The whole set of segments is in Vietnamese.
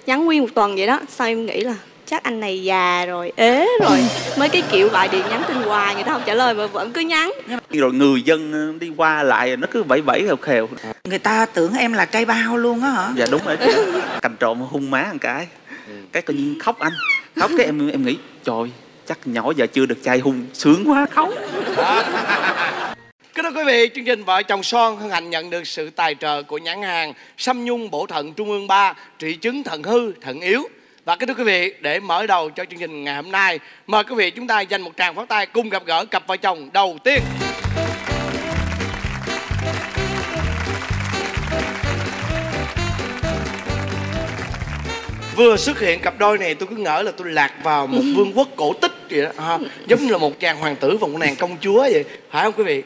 nhắn nguyên một tuần vậy đó. Sau em nghĩ là chắc anh này già rồi, ế rồi. Mấy cái kiểu gọi điện nhắn tin hoài người ta không trả lời mà vẫn cứ nhắn. Rồi người dân đi qua lại nó cứ vẫy vẫy khều khều. Người ta tưởng em là trai bao luôn á hả? Dạ đúng rồi. Cành trộm hung má một cái tự nhiên khóc anh. Khóc cái em nghĩ trời chắc nhỏ giờ chưa được trai hung, sướng quá khóc. Kính thưa quý vị, chương trình Vợ Chồng Son hân hạnh nhận được sự tài trợ của nhãn hàng Sâm Nhung Bổ Thận Trung ương 3, trị chứng thận hư, thận yếu. Và kính thưa quý vị, để mở đầu cho chương trình ngày hôm nay, mời quý vị chúng ta dành một tràng pháo tay cùng gặp gỡ cặp vợ chồng đầu tiên. Vừa xuất hiện cặp đôi này tôi cứ ngỡ là tôi lạc vào một vương quốc cổ tích vậy đó, giống như là một chàng hoàng tử và một nàng công chúa vậy, phải không quý vị?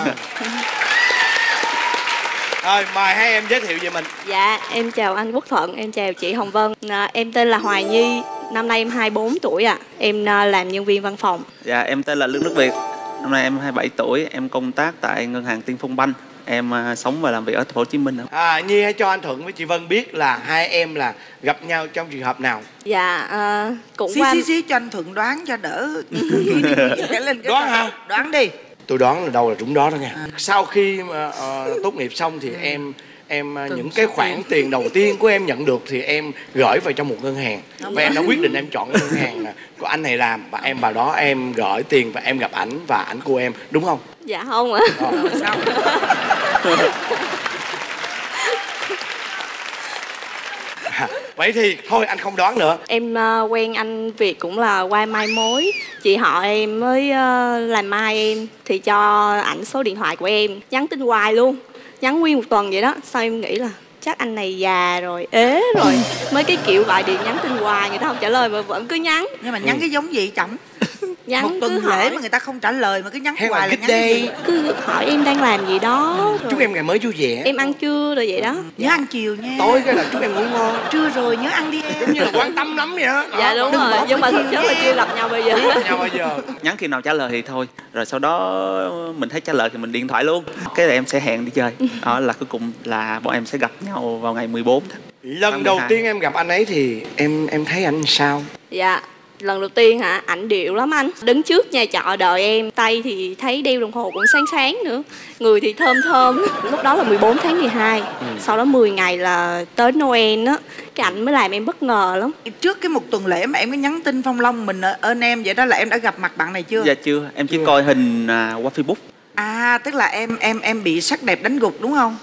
Rồi mời hai em giới thiệu về mình. Dạ em chào anh Quốc Thuận, em chào chị Hồng Vân. Em tên là Hoài Nhi, năm nay em 24 tuổi ạ. Em làm nhân viên văn phòng. Dạ em tên là Lương Đức Việt, năm nay em 27 tuổi, em công tác tại ngân hàng Tiên Phong Banh. Em sống và làm việc ở thành phố Hồ Chí Minh. Nhi hãy cho anh Thuận với chị Vân biết là hai em là gặp nhau trong trường hợp nào. Dạ cũng qua Xí cho anh Thuận đoán cho đỡ. Lên đoán hả? Đoán đi. Tôi đoán là đâu là trúng đó đó nha. Sau khi tốt nghiệp xong thì em những cái khoản tiền đầu tiên của em nhận được thì em gửi vào trong một ngân hàng. Và em đã quyết định em chọn cái ngân hàng của anh này làm. Và em vào đó em gửi tiền và em gặp ảnh và ảnh của em, đúng không? Dạ không ạ. Sao? Vậy thì thôi anh không đoán nữa. Em quen anh Việt cũng là qua mai mối. Chị họ em mới làm mai em thì cho ảnh số điện thoại của em, nhắn tin hoài luôn, nhắn nguyên một tuần vậy đó. Sau em nghĩ là chắc anh này già rồi, ế rồi. Mấy cái kiểu gọi điện nhắn tin hoài người ta không trả lời mà vẫn cứ nhắn. Nhưng mà nhắn cái giống gì chồng? Nhắn một tuần cứ lễ hỏi mà người ta không trả lời mà cứ nhắn Hay hoài là là nhắn day. cứ hỏi em đang làm gì đó. Chúc em ngày mới vui vẻ. Em ăn trưa rồi vậy đó. Nhớ ăn chiều nha. Tối cái là chúc em ngủ ngon. Trưa rồi nhớ ăn đi em. Giống như là quan tâm lắm vậy đó. Dạ đúng rồi, nhưng mà thực chất là chưa gặp nhau bây giờ. Nhau bây giờ. Nhắn khi nào trả lời thì thôi. Rồi sau đó mình thấy trả lời thì mình điện thoại luôn. Cái là em sẽ hẹn đi chơi. Đó là cuối cùng là bọn em sẽ gặp nhau vào ngày 14. Lần đầu tiên em gặp anh ấy thì em thấy anh sao? Dạ lần đầu tiên hả, ảnh điệu lắm anh. Đứng trước nhà trọ đợi em, tay thì thấy đeo đồng hồ cũng sáng sáng nữa, người thì thơm thơm. Lúc đó là 14 tháng 12. Sau đó 10 ngày là tới Noel á, cái ảnh mới làm em bất ngờ lắm. Trước cái một tuần lễ mà em có nhắn tin phong long mình ơn em vậy đó là em đã gặp mặt bạn này chưa? Dạ chưa, em chỉ coi hình qua Facebook. À tức là em bị sắc đẹp đánh gục đúng không?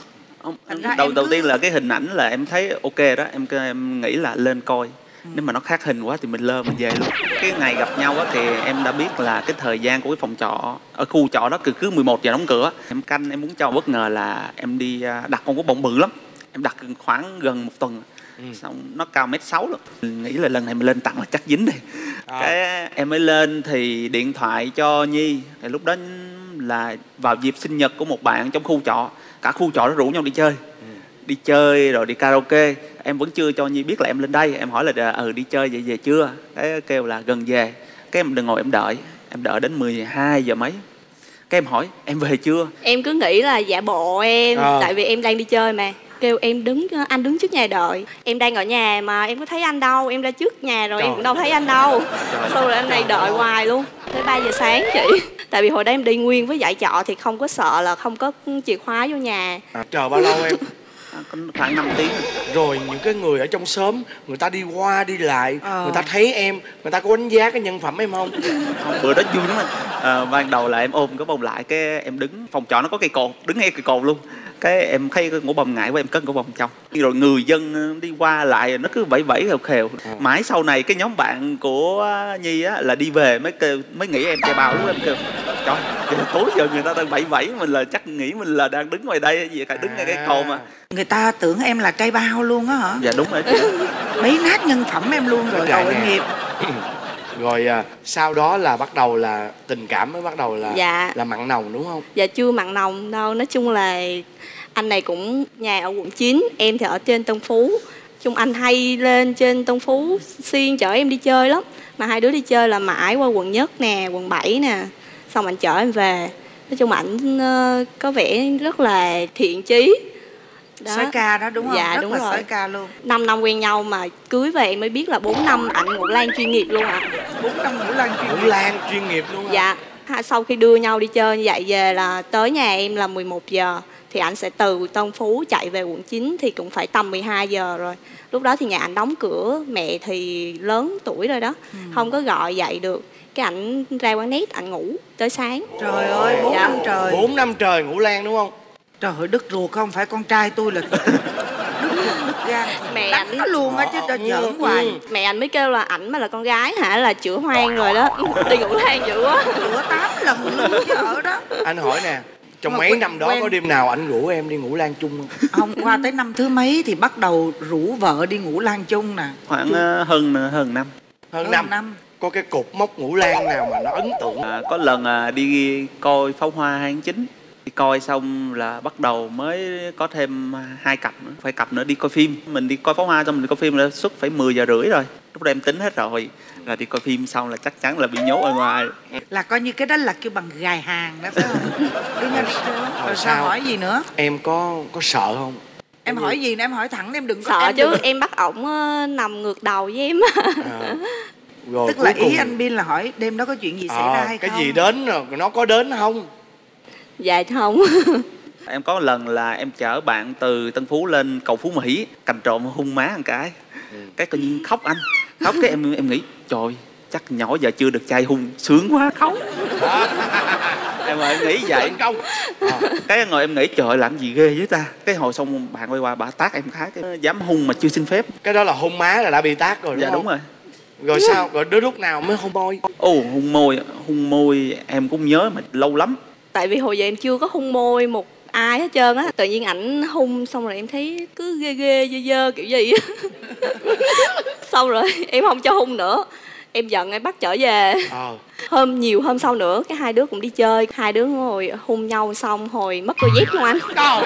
Đầu tiên là cái hình ảnh là em thấy ok đó, em nghĩ là lên coi. Nếu mà nó khác hình quá thì mình lơ mình về luôn. Cái ngày gặp nhau á thì em đã biết là cái thời gian của cái phòng trọ ở khu trọ đó cứ 11 giờ đóng cửa. Em canh em muốn cho bất ngờ là em đi đặt con gấu bông bự lắm. Em đặt khoảng gần một tuần. Xong nó cao 1m6 luôn. Mình nghĩ là lần này mình lên tặng là chắc dính đi. Cái em mới lên thì điện thoại cho Nhi. Thì lúc đó là vào dịp sinh nhật của một bạn trong khu trọ. Cả khu trọ nó rủ nhau đi chơi. Đi chơi rồi đi karaoke. Em vẫn chưa cho Nhi biết là em lên đây. Em hỏi là đi chơi vậy về chưa? Cái kêu là gần về. Cái em đừng ngồi em đợi đến 12 giờ mấy. Cái em hỏi em về chưa? Em cứ nghĩ là giả bộ em tại vì em đang đi chơi mà. Kêu em anh đứng trước nhà đợi. Em đang ở nhà mà em có thấy anh đâu. Em ra trước nhà rồi em cũng đâu thấy anh đâu. Sau rồi anh này đợi hoài luôn tới 3 giờ sáng chị. Tại vì hồi đó em đi nguyên với dãy trọ thì không có sợ là không có chìa khóa vô nhà. Chờ bao lâu em? Khoảng 5 tiếng. Rồi những cái người ở trong xóm người ta đi qua đi lại, người ta thấy em, người ta có đánh giá cái nhân phẩm em không? Bữa đó vui lắm anh. Ban đầu là em ôm cái bông lại, cái em đứng phòng trọ nó có cây cột, đứng ngay cây cột luôn. Cái em thấy cái ngủ bông ngại quá em cất ngủ bông trong. Rồi người dân đi qua lại nó cứ vẫy vẫy khều khều. Mãi sau này cái nhóm bạn của Nhi á là đi về mới nghĩ em trai bao. Lúc em kêu trời, tối giờ người ta đang vẫy vẫy mình là chắc nghĩ mình là đang đứng ngoài đây hay gì cả, đứng ngay cái cột mà. Người ta tưởng em là trai bao luôn á hả? Dạ đúng rồi. Mấy nát nhân phẩm em luôn rồi, tội nghiệp. Rồi sau đó là bắt đầu là tình cảm mới bắt đầu là mặn nồng đúng không? Dạ chưa mặn nồng đâu. Nói chung là anh này cũng nhà ở quận 9, em thì ở trên Tân Phú. Chung anh hay lên trên Tân Phú xuyên chở em đi chơi lắm. Mà hai đứa đi chơi là mãi qua quận Nhất nè, quận 7 nè. Xong anh chở em về. Nói chung ảnh có vẻ rất là thiện chí. đó. Soái ca đó đúng không? Dạ rất đúng là rồi. soái ca luôn. 5 năm quen nhau mà cưới về em mới biết là 4 năm ảnh Ngũ Lang chuyên nghiệp luôn ạ. 4 năm Ngũ Lang chuyên Ngũ nghiệp. Lang chuyên nghiệp luôn. Dạ. Sau khi đưa nhau đi chơi như vậy về là tới nhà em là 11 giờ. Thì anh sẽ từ Tân Phú chạy về quận 9 thì cũng phải tầm 12 giờ rồi. Lúc đó thì nhà anh đóng cửa, mẹ thì lớn tuổi rồi đó, không có gọi dậy được. Cái ảnh ra quán net, ảnh ngủ tới sáng. Trời ơi, 4 Dạ. năm trời. 4 năm trời Ngũ Lang đúng không? Trời ơi, đứt ruột không phải con trai tôi là đứt gan. Mẹ Đánh ảnh nó luôn á chứ ta giỡn hoài. Mẹ anh mới kêu là ảnh mà là con gái hả là chữa hoang rồi đó. Đi Ngũ Lang dữ quá. Chữa 8 lần luôn chứ ở đó. Anh hỏi nè, trong Mà mấy quen- năm đó quen. có đêm nào anh rủ em đi Ngũ Lang chung không? Không, qua tới năm thứ mấy thì bắt đầu rủ vợ đi Ngũ Lang chung nè. Khoảng hơn năm. Hơn năm. Có cái cột mốc Ngũ Lang nào mà nó ấn tượng? Có lần đi coi pháo hoa 2/9, đi coi xong là bắt đầu mới có thêm 2 cặp nữa, phải cặp nữa đi coi phim. Mình đi coi pháo hoa xong mình đi coi phim là suốt phải 10 giờ rưỡi rồi. Lúc đó em tính hết rồi là đi coi phim xong là chắc chắn là bị nhốt ở ngoài. Là coi như cái đó là kêu bằng gài hàng đó phải không? Đưa nhau đi chơi. Rồi sao hỏi gì nữa? Em có sợ không? Em hỏi gì nè, em hỏi thẳng em đừng có Sợ em chứ, đừng- em bắt ổng nằm ngược đầu với em. Rồi Tức là cuối cùng ý anh Bin là hỏi đêm đó có chuyện gì xảy ra hay cái không? gì đến rồi nó có đến không? Dạ không. Em có lần là em chở bạn từ Tân Phú lên cầu Phú Mỹ, cầm trộm hung má một cái tự nhiên khóc anh. Khóc cái em nghĩ trời chắc nhỏ giờ chưa được trai hung sướng quá khóc. Em nghĩ vậy. Công. Cái ngồi em nghĩ trời làm gì ghê với ta. Cái hồi xong bạn quay qua bà tát em cái dám hung mà chưa xin phép. Cái đó là hôn má là đã bị tát rồi đúng Dạ không? đúng rồi. Rồi sao? Rồi đến lúc nào mới hôn môi? Hung môi em cũng nhớ mà lâu lắm. Tại vì hồi giờ em chưa có hung môi một ai hết trơn á. Tự nhiên ảnh hung xong rồi em thấy cứ ghê ghê dơ dơ kiểu gì á. Xong rồi em không cho hung nữa. Em giận em bắt trở về. Nhiều hôm sau nữa cái hai đứa cũng đi chơi, hai đứa ngồi hung nhau xong hồi mất đôi dép luôn anh.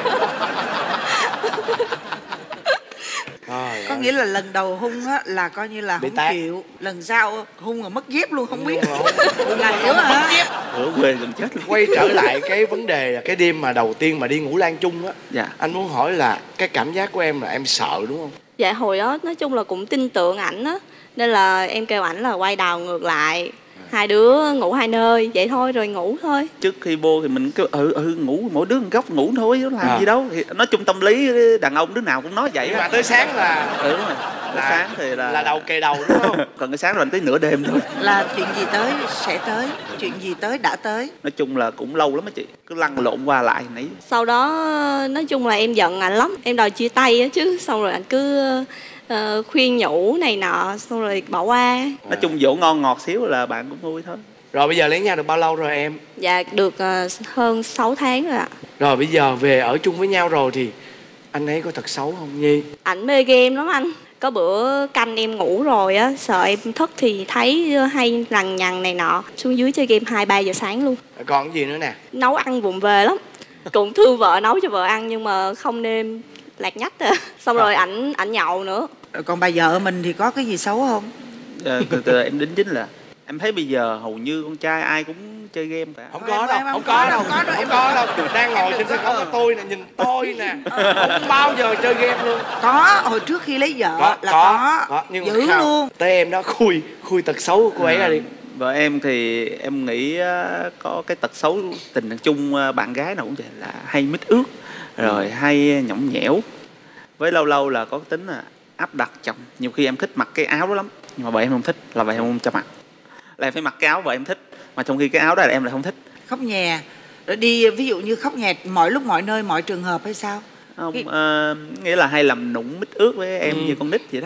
Có nghĩa là lần đầu hung á là coi như là Bị không tát. chịu. Lần sau hung rồi mất dép luôn không biết. Hung Là hiểu hả? Ở quê gần chết luôn. Quay trở lại cái vấn đề là cái đêm mà đầu tiên mà đi Ngũ Lang chung á. Dạ. Anh muốn hỏi là cái cảm giác của em là em sợ đúng không? Dạ hồi đó nói chung là cũng tin tưởng ảnh á. Nên là em kêu ảnh là quay đầu ngược lại. Hai đứa ngủ hai nơi, vậy thôi rồi ngủ thôi. Trước khi vô thì mình kêu ngủ mỗi đứa một góc ngủ thôi, làm gì đâu. Thì nói chung tâm lý đàn ông đứa nào cũng nói vậy. Nhưng mà tới sáng là Đúng rồi. Tới sáng thì là đầu kề đầu đúng không? Còn cái sáng rồi tới nửa đêm thôi. Là chuyện gì tới sẽ tới, chuyện gì tới đã tới. Nói chung là cũng lâu lắm á chị, cứ lăn lộn qua lại nãy. Sau đó nói chung là em giận ảnh lắm. Em đòi chia tay á chứ. Xong rồi ảnh cứ khuyên nhủ này nọ. Xong rồi bỏ qua. Nói chung dỗ ngon ngọt xíu là bạn cũng vui thôi. Rồi bây giờ lấy nhau được bao lâu rồi em? Dạ được hơn 6 tháng rồi ạ. Rồi bây giờ về ở chung với nhau rồi thì anh ấy có thật xấu không Nhi? Ảnh mê game lắm anh. Có bữa canh em ngủ rồi á, sợ em thức thì thấy hay lằng nhằng này nọ. Xuống dưới chơi game 2-3 giờ sáng luôn. Còn cái gì nữa nè? Nấu ăn vụng về lắm. Cũng thương vợ nấu cho vợ ăn nhưng mà không nêm lạc nhách à. Xong rồi ảnh nhậu nữa. Rồi còn bà vợ mình thì có cái gì xấu không? Từ em đính chính là em thấy bây giờ hầu như con trai ai cũng chơi game cả. Không có đâu, không có đâu, không có đâu. Đang ngồi trên sân khấu có tôi nè, nhìn tôi nè, không bao giờ chơi game luôn. Có, hồi trước khi lấy vợ là có. Nhưng mà dữ không. luôn. Tới em đó khui tật xấu của cô ấy ra đi. Vợ em thì em nghĩ có cái tật xấu tình chung bạn gái nào cũng vậy là hay mít ướt, rồi hay nhõng nhẽo. Với lâu lâu là có cái tính là áp đặt chồng. Nhiều khi em thích mặc cái áo đó lắm, nhưng mà vợ em không thích, là vợ em không cho mặc. Là em phải mặc cái áo vợ em thích, mà trong khi cái áo đó là em lại không thích. Khóc nhè. Rồi đi ví dụ như khóc nhè mọi lúc mọi nơi mọi trường hợp hay sao? Không, nghĩa là hay làm nũng mít ướt với em như con nít vậy đó.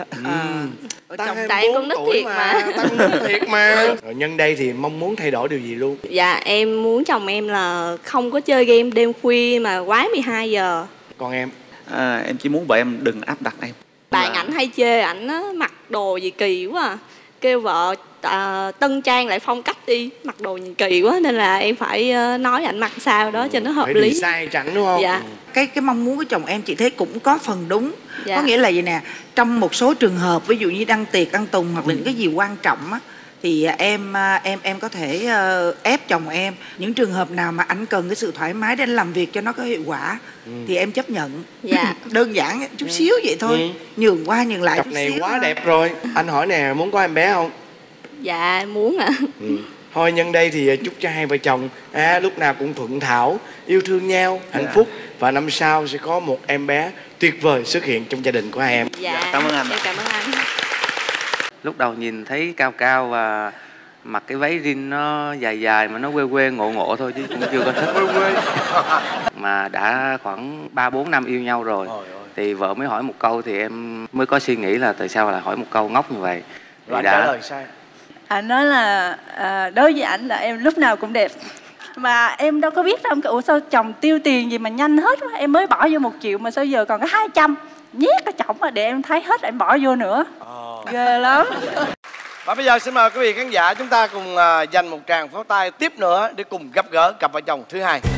Ở chồng Tại em con nít thiệt mà. Ta con nít thiệt mà. Rồi nhân đây thì mong muốn thay đổi điều gì luôn? Dạ em muốn chồng em là không có chơi game đêm khuya mà quá 12 giờ. Còn em? Em chỉ muốn vợ em đừng áp đặt em. Bạn ảnh hay chê ảnh á, mặc đồ gì kỳ quá à. Kêu vợ tân trang lại phong cách đi, mặc đồ nhìn kỳ quá nên là em phải nói ảnh mặc sao đó cho nó hợp phải lý. sai chẳng đúng không? Dạ. cái mong muốn của chồng em chị thấy cũng có phần đúng. Dạ. Có nghĩa là vậy nè, trong một số trường hợp ví dụ như đăng tiệc ăn tùng hoặc là những cái gì quan trọng á thì em có thể ép chồng em. Những trường hợp nào mà anh cần cái sự thoải mái để anh làm việc cho nó có hiệu quả thì em chấp nhận. Dạ. Đơn giản chút xíu vậy thôi. Nhường qua nhường lại Cặp chút này xíu quá thôi. đẹp rồi. Anh hỏi nè, muốn có em bé không? Dạ muốn ạ. Thôi nhân đây thì chúc cho hai vợ chồng lúc nào cũng thuận thảo, yêu thương nhau, hạnh phúc. Và năm sau sẽ có một em bé tuyệt vời xuất hiện trong gia đình của hai em. Dạ, cảm ơn anh. em cảm ơn anh. Lúc đầu nhìn thấy cao cao và mặc cái váy jean nó dài dài mà nó quê quê ngộ ngộ thôi chứ cũng chưa có thích. Mà đã khoảng 3-4 năm yêu nhau rồi thì vợ mới hỏi một câu thì em mới có suy nghĩ là tại sao lại hỏi một câu ngốc như vậy. Rồi trả lời sai. Anh nói là đối với ảnh là em lúc nào cũng đẹp. Mà em đâu có biết đâu, ủa sao chồng tiêu tiền gì mà nhanh hết quá. Em mới bỏ vô 1 triệu mà sao giờ còn có 200. Nhét cái chồng mà để em thấy hết em bỏ vô nữa. Ghê lắm. Và bây giờ xin mời quý vị khán giả chúng ta cùng dành một tràng pháo tay tiếp nữa để cùng gặp gỡ cặp vợ chồng thứ hai.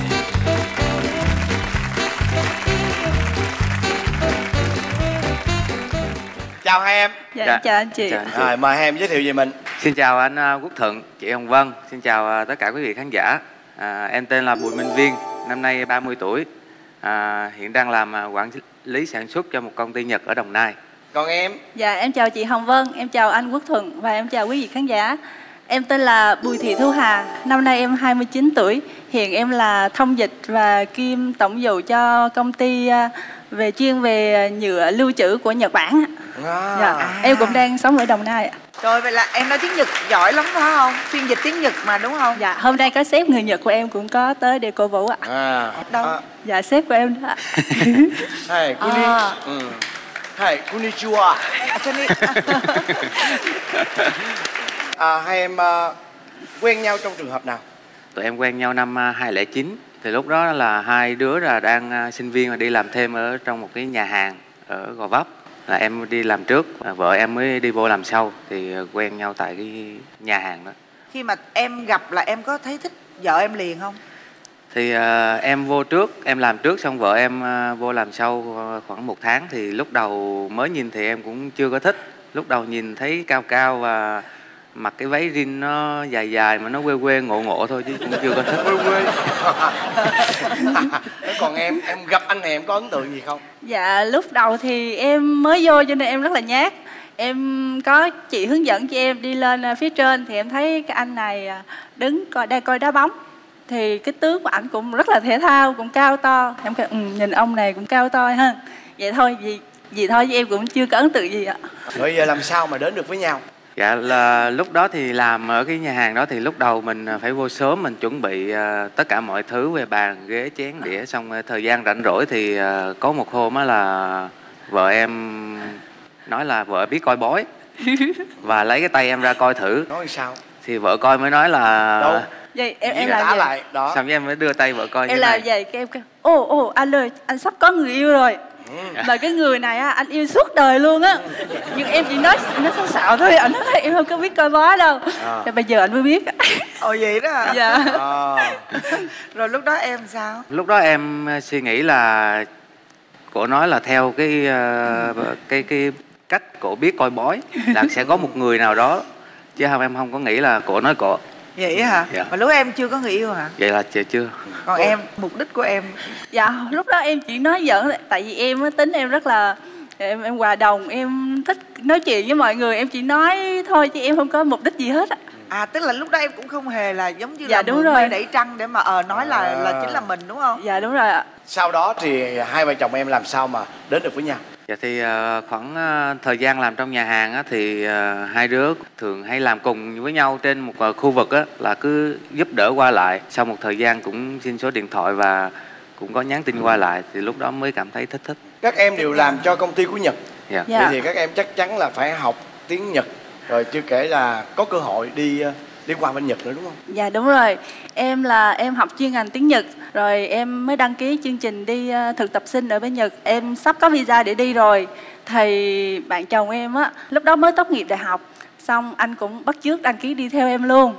Chào hai em. Dạ, chào anh chị. Rồi, mời hai em giới thiệu về mình. Xin chào anh Quốc Thuận, chị Hồng Vân. Xin chào tất cả quý vị khán giả. Em tên là Bùi Minh Viên, năm nay 30 tuổi. Hiện đang làm quản lý sản xuất cho một công ty Nhật ở Đồng Nai. Còn em? Dạ, em chào chị Hồng Vân, em chào anh Quốc Thuận và em chào quý vị khán giả. Em tên là Bùi Thị Thu Hà, năm nay em 29 tuổi. Hiện em là thông dịch và kiêm tổng vụ cho công ty chuyên về nhựa lưu trữ của Nhật Bản. Em cũng đang sống ở Đồng Nai ạ. Rồi vậy là em nói tiếng Nhật giỏi lắm phải không? Phiên dịch tiếng Nhật mà đúng không? Dạ, hôm nay có sếp người Nhật của em cũng có tới để cổ vũ ạ. Đâu? Dạ, sếp của em đó ạ. Hey, Hey, konnichiwa. Hai em quen nhau trong trường hợp nào? Tụi em quen nhau năm 2009. Thì lúc đó là hai đứa là đang sinh viên và đi làm thêm ở trong một cái nhà hàng ở Gò Vấp. Là em đi làm trước, vợ em mới đi vô làm sau. Thì quen nhau tại cái nhà hàng đó. Khi mà em gặp là em có thấy thích vợ em liền không? Thì em vô trước, em làm trước xong vợ em vô làm sau khoảng 1 tháng. Thì lúc đầu mới nhìn thì em cũng chưa có thích. Lúc đầu nhìn thấy cao cao và mặc cái váy jean nó dài dài mà nó quê quê ngộ ngộ thôi chứ cũng chưa có thích. Còn em gặp anh này em có ấn tượng gì không? Dạ, lúc đầu thì em mới vô cho nên em rất là nhát. Em có chị hướng dẫn cho em đi lên phía trên thì em thấy cái anh này đứng đang coi đá bóng. Thì cái tướng của ảnh cũng rất là thể thao, cũng cao to. Em kêu nhìn ông này cũng cao to ha. Vậy thôi, vì thôi chứ em cũng chưa có ấn tượng gì ạ. Rồi giờ làm sao mà đến được với nhau? Dạ là lúc đó thì làm ở cái nhà hàng đó thì lúc đầu mình phải vô sớm, mình chuẩn bị tất cả mọi thứ về bàn, ghế, chén, đĩa. Xong thời gian rảnh rỗi thì có một hôm á là vợ em nói là vợ biết coi bói và lấy cái tay em ra coi thử. Nói sao? Thì vợ coi mới nói là... Đâu? Vậy em làm vậy? lại đó. Xong em mới đưa tay vợ coi em như làm này. vậy cái em kêu ồ anh ơi, anh sắp có người yêu rồi. Mà cái người này á anh yêu suốt đời luôn á. Nhưng em chỉ nói xạo xạo thôi, anh nói em không có biết coi bói đâu. Thì bây giờ anh mới biết. Ồ vậy đó hả? Dạ. Rồi lúc đó em sao? Lúc đó em suy nghĩ là cổ nói là theo cái cách cổ biết coi bói là sẽ có một người nào đó, chứ không em không có nghĩ là cổ nói cổ. Vậy hả? Dạ. Mà lúc em chưa có người yêu hả? Vậy là chưa. Còn em, mục đích của em? Dạ, lúc đó em chỉ nói giỡn. Tại vì em tính em rất là em hòa đồng, em thích nói chuyện với mọi người. Em chỉ nói thôi chứ em không có mục đích gì hết á. Tức là lúc đó em cũng không hề là giống như dạ, là đúng mượn rồi. mây đẩy trăng để mà nói là chính là mình đúng không? Dạ đúng rồi ạ. Sau đó thì hai vợ chồng em làm sao mà đến được với nhau? Dạ thì khoảng thời gian làm trong nhà hàng á, thì hai đứa thường hay làm cùng với nhau trên một khu vực á, là cứ giúp đỡ qua lại. Sau một thời gian cũng xin số điện thoại và cũng có nhắn tin qua lại, thì lúc đó mới cảm thấy thích. Các em đều làm cho công ty của Nhật. Dạ. Dạ. Vậy thì các em chắc chắn là phải học tiếng Nhật. Rồi chưa kể là có cơ hội đi qua bên Nhật nữa đúng không? Dạ đúng rồi. Em học chuyên ngành tiếng Nhật. Rồi em mới đăng ký chương trình đi thực tập sinh ở bên Nhật. Em sắp có visa để đi rồi. Thì bạn chồng em á, lúc đó mới tốt nghiệp đại học. Xong anh cũng bắt chước đăng ký đi theo em luôn.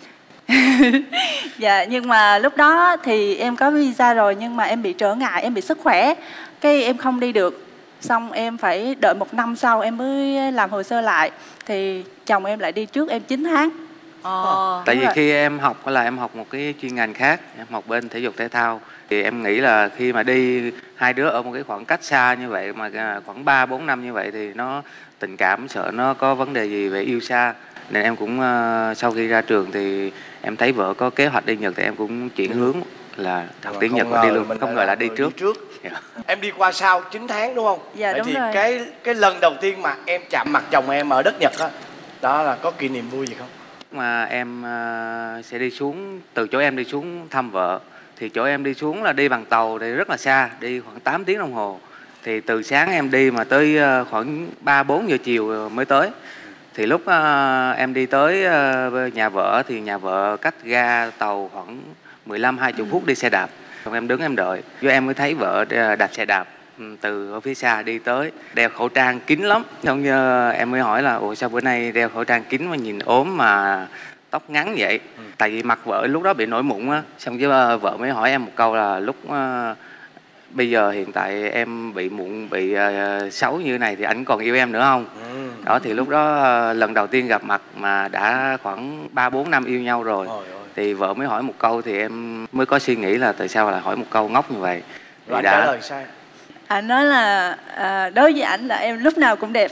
Dạ, nhưng mà lúc đó thì em có visa rồi nhưng mà em bị trở ngại, em bị sức khỏe. Cái em không đi được. Xong em phải đợi 1 năm sau em mới làm hồ sơ lại. Thì chồng em lại đi trước em 9 tháng. Tại vì khi em học là em học một cái chuyên ngành khác, em học bên thể dục thể thao. Thì em nghĩ là khi mà đi hai đứa ở một cái khoảng cách xa như vậy mà khoảng 3-4 năm như vậy thì nó tình cảm sợ nó có vấn đề gì về yêu xa. Nên em cũng sau khi ra trường thì em thấy vợ có kế hoạch đi Nhật thì em cũng chuyển hướng là học tiếng Nhật và đi luôn, không ngờ là đi trước. Em đi qua sau 9 tháng đúng không? Dạ, vậy đúng thì rồi. cái lần đầu tiên mà em chạm mặt chồng em ở đất Nhật á, đó là có kỷ niệm vui gì không? Mà em sẽ đi xuống, từ chỗ em đi xuống thăm vợ thì chỗ em đi xuống là đi bằng tàu thì rất là xa, đi khoảng 8 tiếng đồng hồ. Thì từ sáng em đi mà tới khoảng 3-4 giờ chiều mới tới. Thì lúc em đi tới nhà vợ thì nhà vợ cách ga tàu khoảng 15-20 phút đi xe đạp. Xong em đứng em đợi, rồi em mới thấy vợ đạp xe đạp từ ở phía xa đi tới, đeo khẩu trang kín lắm. Xong em mới hỏi là ủa sao bữa nay đeo khẩu trang kín mà nhìn ốm mà tóc ngắn vậy? Tại vì mặt vợ lúc đó bị nổi mụn á. Xong chứ vợ mới hỏi em một câu là lúc bây giờ hiện tại em bị mụn, bị xấu như thế này thì anh còn yêu em nữa không? Đó thì lúc đó lần đầu tiên gặp mặt mà đã khoảng 3-4 năm yêu nhau rồi. Thì vợ mới hỏi một câu thì em mới có suy nghĩ là tại sao lại hỏi một câu ngốc như vậy. Rồi anh trả lời sai. Anh nói là đối với ảnh là em lúc nào cũng đẹp.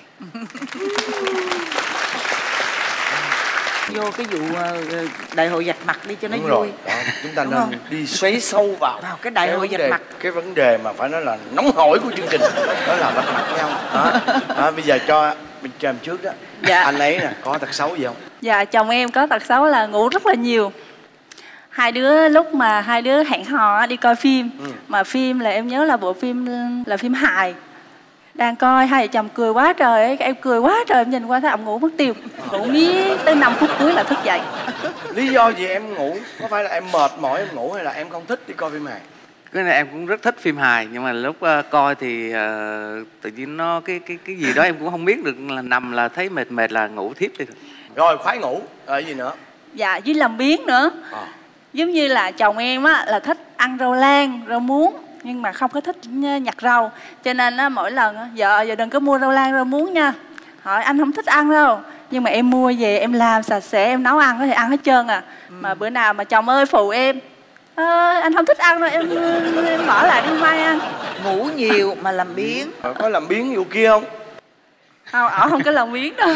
Vô cái vụ đại hội vạch mặt đi cho nó Đúng vui. rồi. Đó, chúng ta nên đi xoáy sâu vào cái đại hội vạch mặt. Cái vấn đề mà phải nói là nóng hổi của chương trình đó là vạch mặt nhau. Đó, bây giờ cho em trước đó. Dạ. Anh ấy nè có tật xấu gì không? Dạ, chồng em có tật xấu là ngủ rất là nhiều. Hai đứa lúc mà hai đứa hẹn hò đi coi phim, mà phim là em nhớ là bộ phim là phim hài. Đang coi hai vợ chồng cười quá trời ấy, em cười quá trời, em nhìn qua thấy ông ngủ mất tiêu. Ngủ miết tới 5 phút cuối là thức dậy. Lý do gì em ngủ? Có phải là em mệt mỏi em ngủ hay là em không thích đi coi phim hài? Cái này em cũng rất thích phim hài nhưng mà lúc coi thì tự nhiên nó cái gì đó em cũng không biết được, là nằm là thấy mệt là ngủ thiếp đi. Rồi khoái ngủ, rồi gì nữa? Dạ, với làm biếng nữa. Giống như là chồng em á là thích ăn rau lan, rau muống nhưng mà không có thích nhặt rau. Cho nên á mỗi lần á, giờ đừng có mua rau lan, rau muống nha. Hỏi anh không thích ăn đâu. Nhưng mà em mua về em làm sạch sẽ, em nấu ăn có thể ăn hết trơn à. Mà bữa nào mà chồng ơi phụ em, anh không thích ăn đâu, em bỏ lại đi mai ăn. Ngủ nhiều mà làm biếng. Có làm biếng vụ kia không? Không, không có làm biếng đâu.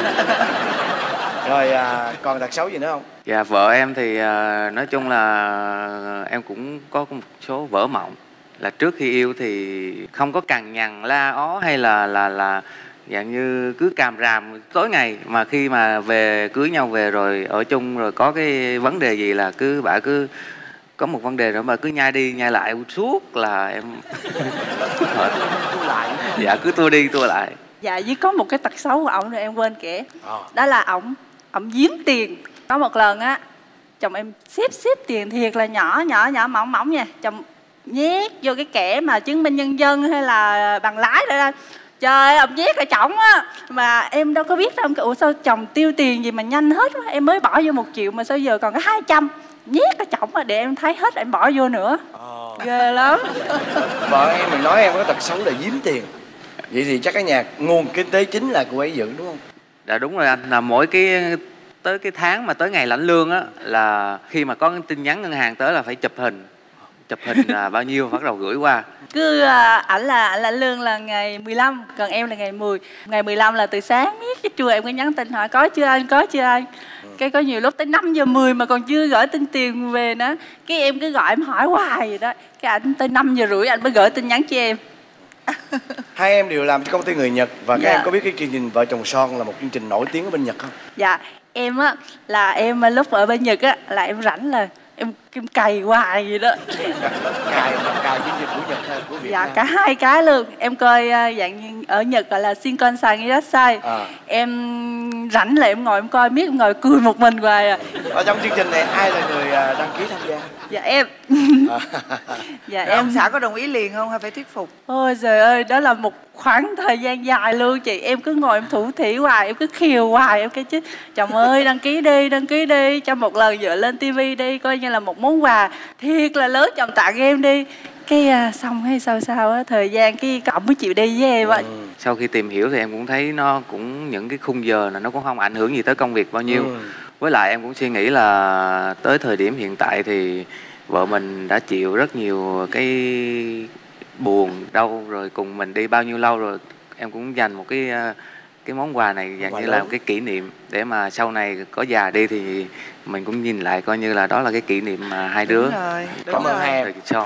Rồi còn tật xấu gì nữa không? Dạ, vợ em thì nói chung là em cũng có một số vỡ mộng. Là trước khi yêu thì không có cằn nhằn la ó hay là dạng như cứ càm ràm tối ngày, mà khi mà về cưới nhau về rồi ở chung rồi có cái vấn đề gì là bà cứ có một vấn đề rồi mà cứ nhai đi nhai lại suốt là em dạ cứ tua đi tua lại. Dạ, với có một cái tật xấu của ổng rồi em quên kể. Đó là ổng giếm tiền. Có một lần á, chồng em xếp tiền thiệt là nhỏ mỏng nha. Chồng nhét vô cái kẻ mà chứng minh nhân dân hay là bằng lái rồi đó. Trời ơi, ông nhét ở chổng á. Mà em đâu có biết đâu. Ủa sao chồng tiêu tiền gì mà nhanh hết quá. Em mới bỏ vô 1 triệu mà sao giờ còn có 200. Nhét ở chổng để em thấy hết em bỏ vô nữa. Ghê lắm. Vợ em mình nói em có tật xấu là giếm tiền. Vậy thì chắc cái nhà nguồn kinh tế chính là cô ấy giữ đúng không? Dạ đúng rồi anh, là mỗi tới cái tháng mà tới ngày lãnh lương á là khi mà có cái tin nhắn ngân hàng tới là phải chụp hình là bao nhiêu bắt đầu gửi qua. Cứ ảnh là lương là ngày 15, còn em là ngày 10. Ngày 15 là từ sáng miết cái trưa em có nhắn tin hỏi có chưa anh. Cái có nhiều lúc tới 5 giờ 10 mà còn chưa gửi tin tiền về nữa. Cái em cứ gọi em hỏi hoài vậy đó. Cái ảnh tới 5 giờ rưỡi anh mới gửi tin nhắn cho em. Hai em đều làm cho công ty người Nhật và các em có biết cái chương trình Vợ Chồng Son là một chương trình nổi tiếng ở bên Nhật không? Dạ, em á là em lúc ở bên Nhật á là em rảnh là em cày hoài vậy đó. Cày chương trình của Nhật hay của Việt Dạ, Nam? cả hai cái luôn. Em coi dạng như ở Nhật gọi là Shinkansen Irasai. Em rảnh là em ngồi em coi, biết em ngồi cười một mình hoài à. Ở trong chương trình này ai là người đăng ký tham gia? Dạ em. Dạ Rồi em. ông xã có đồng ý liền không hay phải thuyết phục? Ôi trời ơi, đó là một khoảng thời gian dài luôn chị. Em cứ ngồi em thủ thỉ hoài, em cứ khiều hoài. Em kêu chứ chồng ơi đăng ký đi cho một lần dựa lên tivi đi, coi như là một món quà thiệt là lớn chồng tặng em đi. Cái xong hay sao á, thời gian cái cậu mới chịu đi với em ạ. Sau khi tìm hiểu thì em cũng thấy nó cũng những cái khung giờ là nó cũng không ảnh hưởng gì tới công việc bao nhiêu. Với lại em cũng suy nghĩ là tới thời điểm hiện tại thì vợ mình đã chịu rất nhiều cái buồn đau rồi, cùng mình đi bao nhiêu lâu rồi, em cũng dành một cái món quà này dạng như là một cái kỷ niệm để mà sau này có già đi thì mình cũng nhìn lại coi như là đó là cái kỷ niệm mà hai đứa. Cảm ơn hai em.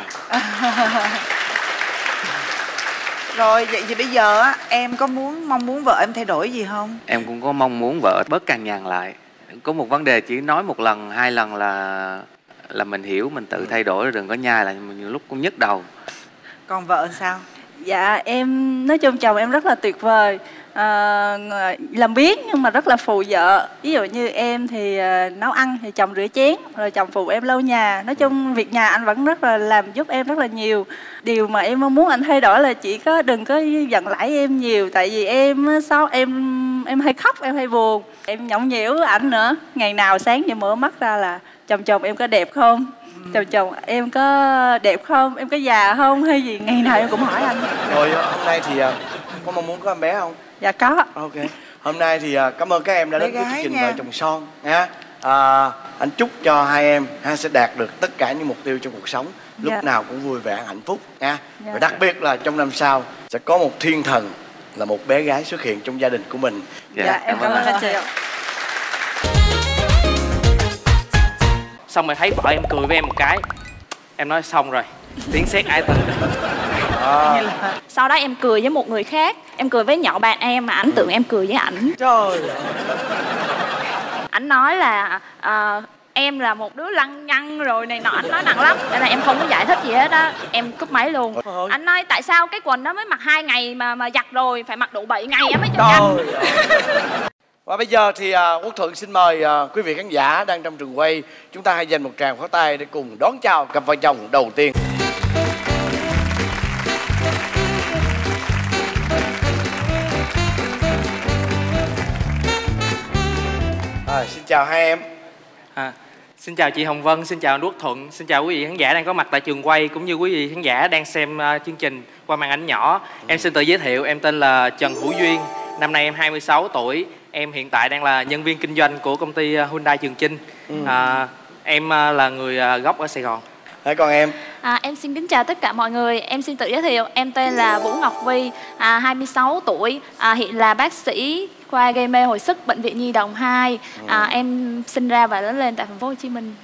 Rồi vậy thì bây giờ á, em có mong muốn vợ em thay đổi gì không? Em cũng có mong muốn vợ bớt cằn nhằn lại. Có một vấn đề chỉ nói một lần, hai lần là mình hiểu, mình tự thay đổi, đừng có nhai lại, nhiều lúc cũng nhức đầu. Còn vợ sao? Dạ em nói chung chồng em rất là tuyệt vời, làm biếng nhưng mà rất là phù vợ. Ví dụ như em thì nấu ăn thì chồng rửa chén, rồi chồng phụ em lau nhà. Nói chung việc nhà anh vẫn rất là làm giúp em rất là nhiều. Điều mà em mong muốn anh thay đổi là chỉ có đừng có giận lãi em nhiều, tại vì em em hay khóc, em hay buồn, em nhõng nhẽo ảnh nữa. Ngày nào sáng giờ mở mắt ra là chồng em có đẹp không, chồng em có đẹp không, em có già không hay gì, ngày nào em cũng hỏi anh. Rồi hôm nay thì có mong muốn có em bé không? Dạ có. Ok. Hôm nay thì cảm ơn các em đã đến với chương trình Vợ Chồng Son nha. Anh chúc cho hai em sẽ đạt được tất cả những mục tiêu trong cuộc sống, lúc nào cũng vui vẻ hạnh phúc nha. Và đặc biệt là trong năm sau sẽ có một thiên thần là một bé gái xuất hiện trong gia đình của mình. Dạ em cảm ơn anh chị. Xong rồi thấy vợ em cười với em một cái, em nói xong rồi, tiếng sét ái tình. Sau đó em cười với một người khác, em cười với nhỏ bạn em mà ảnh tưởng em cười với ảnh. Trời. Ảnh nói là em là một đứa lăng nhăng rồi này nọ, ảnh nói nặng lắm, nên là em không có giải thích gì hết á, em cúp máy luôn. Anh nói tại sao cái quần đó mới mặc 2 ngày mà giặt rồi phải mặc đủ 7 ngày em mới chịu nhanh. Và bây giờ thì Quốc Thuận xin mời quý vị khán giả đang trong trường quay, chúng ta hãy dành một tràng pháo tay để cùng đón chào cặp vợ chồng đầu tiên. Xin chào hai em. Xin chào chị Hồng Vân, xin chào anh Quốc Thuận, xin chào quý vị khán giả đang có mặt tại trường quay cũng như quý vị khán giả đang xem chương trình qua màn ảnh nhỏ. Em xin tự giới thiệu, em tên là Trần Hữu Duyên, năm nay em 26 tuổi. Em hiện tại đang là nhân viên kinh doanh của công ty Hyundai Trường Chinh. Em là người gốc ở Sài Gòn. Thế còn em? Em xin kính chào tất cả mọi người. Em xin tự giới thiệu, em tên là Vũ Ngọc Vi, 26 tuổi, hiện là bác sĩ khoa gây mê hồi sức bệnh viện Nhi Đồng 2. Em sinh ra và lớn lên tại thành phố Hồ Chí Minh.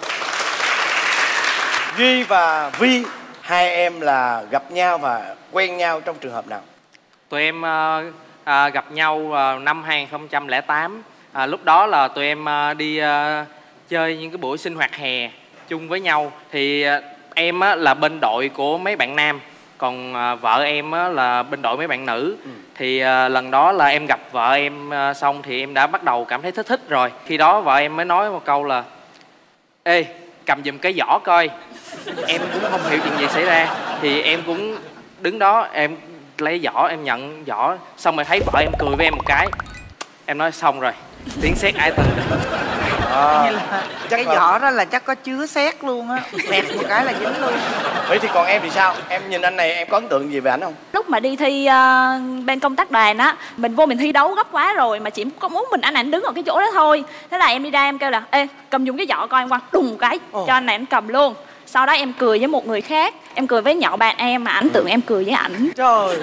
Duy và Vi, hai em là gặp nhau và quen nhau trong trường hợp nào? Tụi em gặp nhau vào năm 2008. Lúc đó là tụi em đi chơi những cái buổi sinh hoạt hè chung với nhau. Thì em là bên đội của mấy bạn nam, còn vợ em là bên đội mấy bạn nữ. Thì lần đó là em gặp vợ em xong thì em đã bắt đầu cảm thấy thích rồi. Khi đó vợ em mới nói một câu là: ê, cầm giùm cái giỏ coi. Em cũng không hiểu chuyện gì xảy ra, thì em cũng đứng đó, em lấy giỏ, em nhận giỏ, xong rồi thấy vợ em cười với em một cái, em nói xong rồi, tiếng sét ái tình. Cái giỏ đó là chắc có chứa sét luôn á, bẹt một cái là dính luôn. Vậy thì còn em thì sao? Em nhìn anh này em có ấn tượng gì về ảnh không? Lúc mà đi thi bên công tác đoàn á, mình vô mình thi đấu gấp quá rồi mà chỉ có muốn mình anh này đứng ở cái chỗ đó thôi. Thế là em đi ra em kêu là: ê, cầm dùng cái giỏ coi, em quăng đùng cái cho anh này anh cầm luôn. Sau đó em cười với một người khác, em cười với nhỏ bạn em mà ảnh tưởng em cười với ảnh. Trời.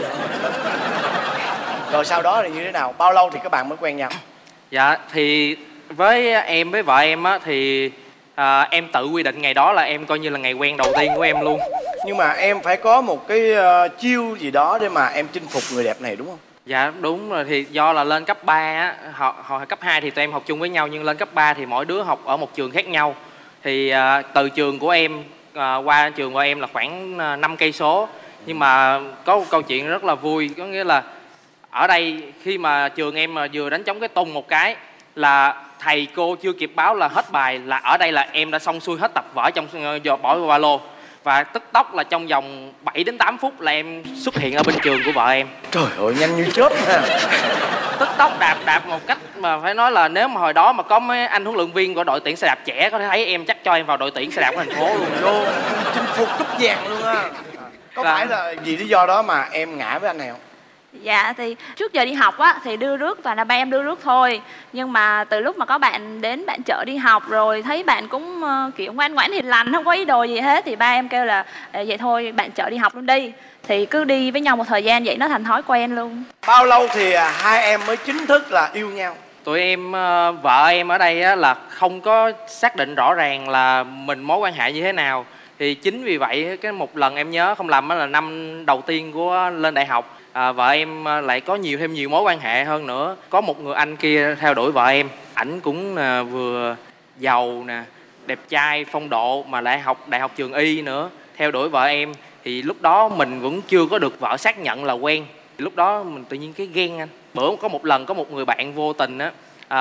Rồi sau đó là như thế nào? Bao lâu thì các bạn mới quen nhau? Dạ thì với em với vợ em á thì em tự quy định ngày đó là em coi như là ngày quen đầu tiên của em luôn. Nhưng mà em phải có một cái chiêu gì đó để mà em chinh phục người đẹp này đúng không? Dạ đúng rồi, thì do là lên cấp 3 á, hồi cấp 2 thì tụi em học chung với nhau, nhưng lên cấp 3 thì mỗi đứa học ở một trường khác nhau. Thì từ trường của em qua trường của em là khoảng 5 cây số. Nhưng mà có một câu chuyện rất là vui, có nghĩa là ở đây khi mà trường em mà vừa đánh trống cái tung một cái là thầy cô chưa kịp báo là hết bài, là ở đây là em đã xong xuôi hết tập vở trong bỏ vào ba lô, và tức tốc là trong vòng 7 đến 8 phút là em xuất hiện ở bên trường của vợ em. Trời ơi, nhanh như chớp ha. Tức tốc đạp một cách mà phải nói là nếu mà hồi đó mà có mấy anh huấn luyện viên của đội tuyển xe đạp trẻ có thể thấy em, chắc cho em vào đội tuyển xe đạp của thành phố luôn. Chinh phục cúp vàng luôn á. Có phải là vì lý do đó mà em ngã với anh này không? Dạ thì trước giờ đi học á thì đưa rước toàn là ba em đưa rước thôi, nhưng mà từ lúc mà có bạn đến bạn chở đi học rồi thấy bạn cũng kiểu ngoan ngoãn hiền lành, không có ý đồ gì hết, thì ba em kêu là vậy thôi bạn chở đi học luôn đi, thì cứ đi với nhau một thời gian vậy nó thành thói quen luôn. Bao lâu thì hai em mới chính thức là yêu nhau? Tụi em, vợ em ở đây á, là không có xác định rõ ràng là mình mối quan hệ như thế nào. Thì chính vì vậy cái một lần em nhớ không lầm là năm đầu tiên của lên đại học, vợ em lại có thêm nhiều mối quan hệ hơn nữa. Có một người anh kia theo đuổi vợ em, ảnh cũng vừa giàu nè, đẹp trai, phong độ, mà lại học đại học trường y nữa, theo đuổi vợ em. Thì lúc đó mình vẫn chưa có được vợ xác nhận là quen. Lúc đó mình tự nhiên cái ghen anh. Bữa có một lần có một người bạn vô tình á,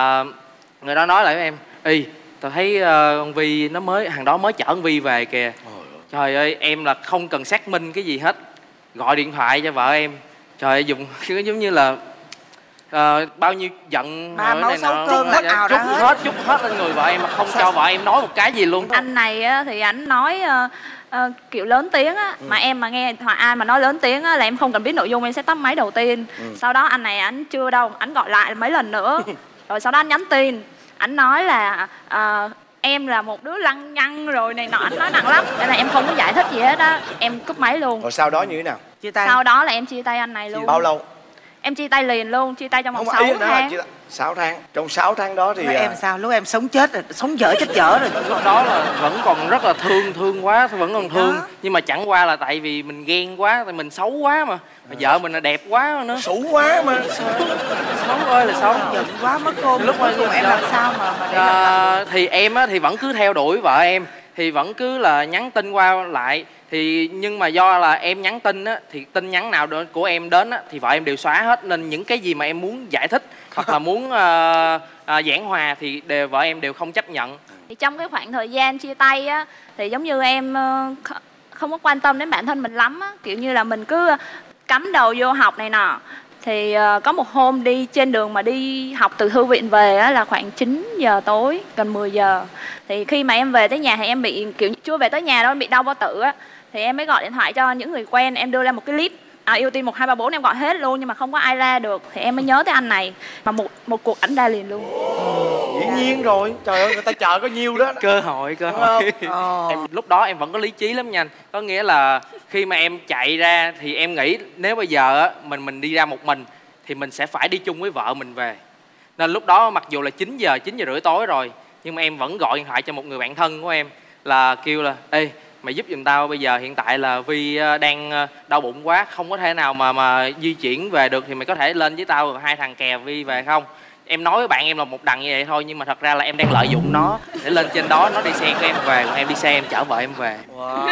người đó nói lại với em: "Ê, tao thấy con Vi nó thằng đó mới chở con Vi về kìa." Trời ơi, em là không cần xác minh cái gì hết, gọi điện thoại cho vợ em. Trời ơi, dùng giống như là bao nhiêu giận máu xấu cơn hết ào ra chút hết lên người vợ em, mà không cho vợ em nói một cái gì luôn. Anh này á, thì anh nói kiểu lớn tiếng á, mà em mà nghe thoại ai mà nói lớn tiếng á là em không cần biết nội dung, em sẽ tắt máy đầu tiên. Sau đó anh này anh chưa đâu, anh gọi lại mấy lần nữa. Rồi sau đó anh nhắn tin, anh nói là em là một đứa lăng nhăng rồi này nọ, anh nói nặng lắm, nên là em không có giải thích gì hết á, em cúp máy luôn. Rồi sau đó như thế nào? Chia tay. Sau đó là em chia tay anh này luôn. Bao lâu? Em chia tay liền luôn, chia tay trong vòng 6 tháng. 6 tháng. Trong 6 tháng đó thì em sao? Lúc em sống chết rồi, sống dở chết dở rồi. Lúc đó là vẫn còn rất là thương quá, vẫn còn thương. Đó. Nhưng mà chẳng qua là tại vì mình ghen quá, tại mình xấu quá mà vợ mình là đẹp quá nữa. Xấu quá mà. Xấu ơi là xấu. Giận quá mất cô. Lúc mà em làm sao mà để thì em á thì vẫn cứ theo đuổi vợ em, thì vẫn cứ là nhắn tin qua lại. Thì nhưng mà do là em nhắn tin á, thì tin nhắn nào của em đến á, thì vợ em đều xóa hết, nên những cái gì mà em muốn giải thích hoặc là muốn giảng hòa thì vợ em đều không chấp nhận. Thì trong cái khoảng thời gian chia tay á, thì giống như em không có quan tâm đến bản thân mình lắm á, kiểu như là mình cứ cắm đầu vô học này nọ. Thì có một hôm đi trên đường mà đi học từ thư viện về á, là khoảng 9 giờ tối, gần 10 giờ. Thì khi mà em về tới nhà thì em bị kiểu chưa về tới nhà đâu, em bị đau bao tử á. Thì em mới gọi điện thoại cho những người quen, em đưa ra một cái list ưu tiên 1, 2, 3, 4 em gọi hết luôn, nhưng mà không có ai ra được. Thì em mới nhớ tới anh này, mà một cuộc ảnh ra liền luôn. Dĩ nhiên rồi, trời ơi người ta chờ có nhiêu đó. Cơ hội. Em lúc đó em vẫn có lý trí lắm nha anh. Có nghĩa là khi mà em chạy ra thì em nghĩ nếu bây giờ á mình đi ra một mình thì mình sẽ phải đi chung với vợ mình về. Nên lúc đó mặc dù là 9 giờ rưỡi tối rồi, nhưng mà em vẫn gọi điện thoại cho một người bạn thân của em, là kêu là: "Ê, mày giúp giùm tao, bây giờ hiện tại là Vi đang đau bụng quá, không có thể nào mà di chuyển về được, thì mày có thể lên với tao rồi hai thằng kè Vi về không?" Em nói với bạn em là một đằng như vậy thôi, nhưng mà thật ra là em đang lợi dụng nó để lên trên đó, nó đi xe của em về, còn em đi xe em chở vợ em về. Wow.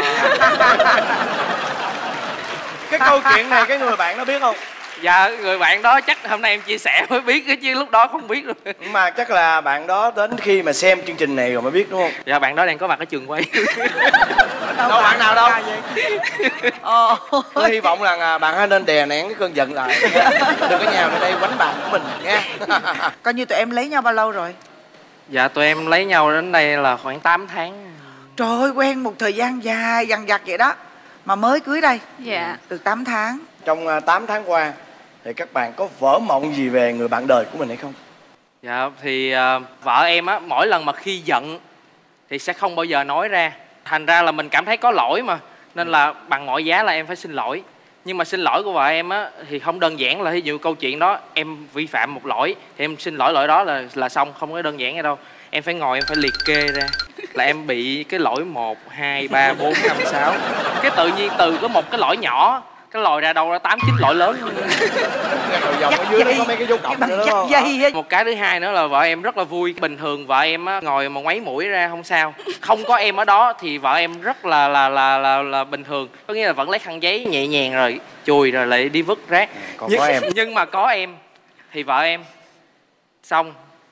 Cái câu chuyện này cái người bạn nó biết không? Dạ, người bạn đó chắc hôm nay em chia sẻ mới biết chứ lúc đó không biết luôn. Nhưng mà chắc là bạn đó đến khi mà xem chương trình này rồi mới biết đúng không? Dạ, bạn đó đang có mặt ở trường quay. Đâu bạn nào đâu. Tôi hy vọng là bạn hãy nên đè nén cái cơn giận lại, đừng có nhào vào đây quánh bạn của mình nha. Coi như tụi em lấy nhau bao lâu rồi? Dạ, tụi em lấy nhau đến đây là khoảng 8 tháng. Trời ơi, quen một thời gian dài dằng dặc vậy đó mà mới cưới đây. Dạ. Được 8 tháng. Trong 8 tháng qua thì các bạn có vỡ mộng gì về người bạn đời của mình hay không? Dạ, thì vợ em á, mỗi lần mà khi giận thì sẽ không bao giờ nói ra. Thành ra là mình cảm thấy có lỗi mà, nên là bằng mọi giá là em phải xin lỗi. Nhưng mà xin lỗi của vợ em á thì không đơn giản là ví dụ câu chuyện đó em vi phạm một lỗi thì em xin lỗi đó là xong, không có đơn giản vậy đâu. Em phải ngồi em phải liệt kê ra là em bị cái lỗi 1, 2, 3, 4, 5, 6. Cái tự nhiên từ có một cái lỗi nhỏ cái lòi ra đâu ra 8, 9 lỗi lớn. Dòng ở dưới đó có mấy cái dấu cộng nữa đó. Một cái thứ hai nữa là vợ em rất là vui. Bình thường vợ em á ngồi mà ngoáy mũi ra không sao, không có em ở đó thì vợ em rất là bình thường, có nghĩa là vẫn lấy khăn giấy nhẹ nhàng rồi chùi rồi lại đi vứt rác. Còn có em, nhưng mà có em thì vợ em xong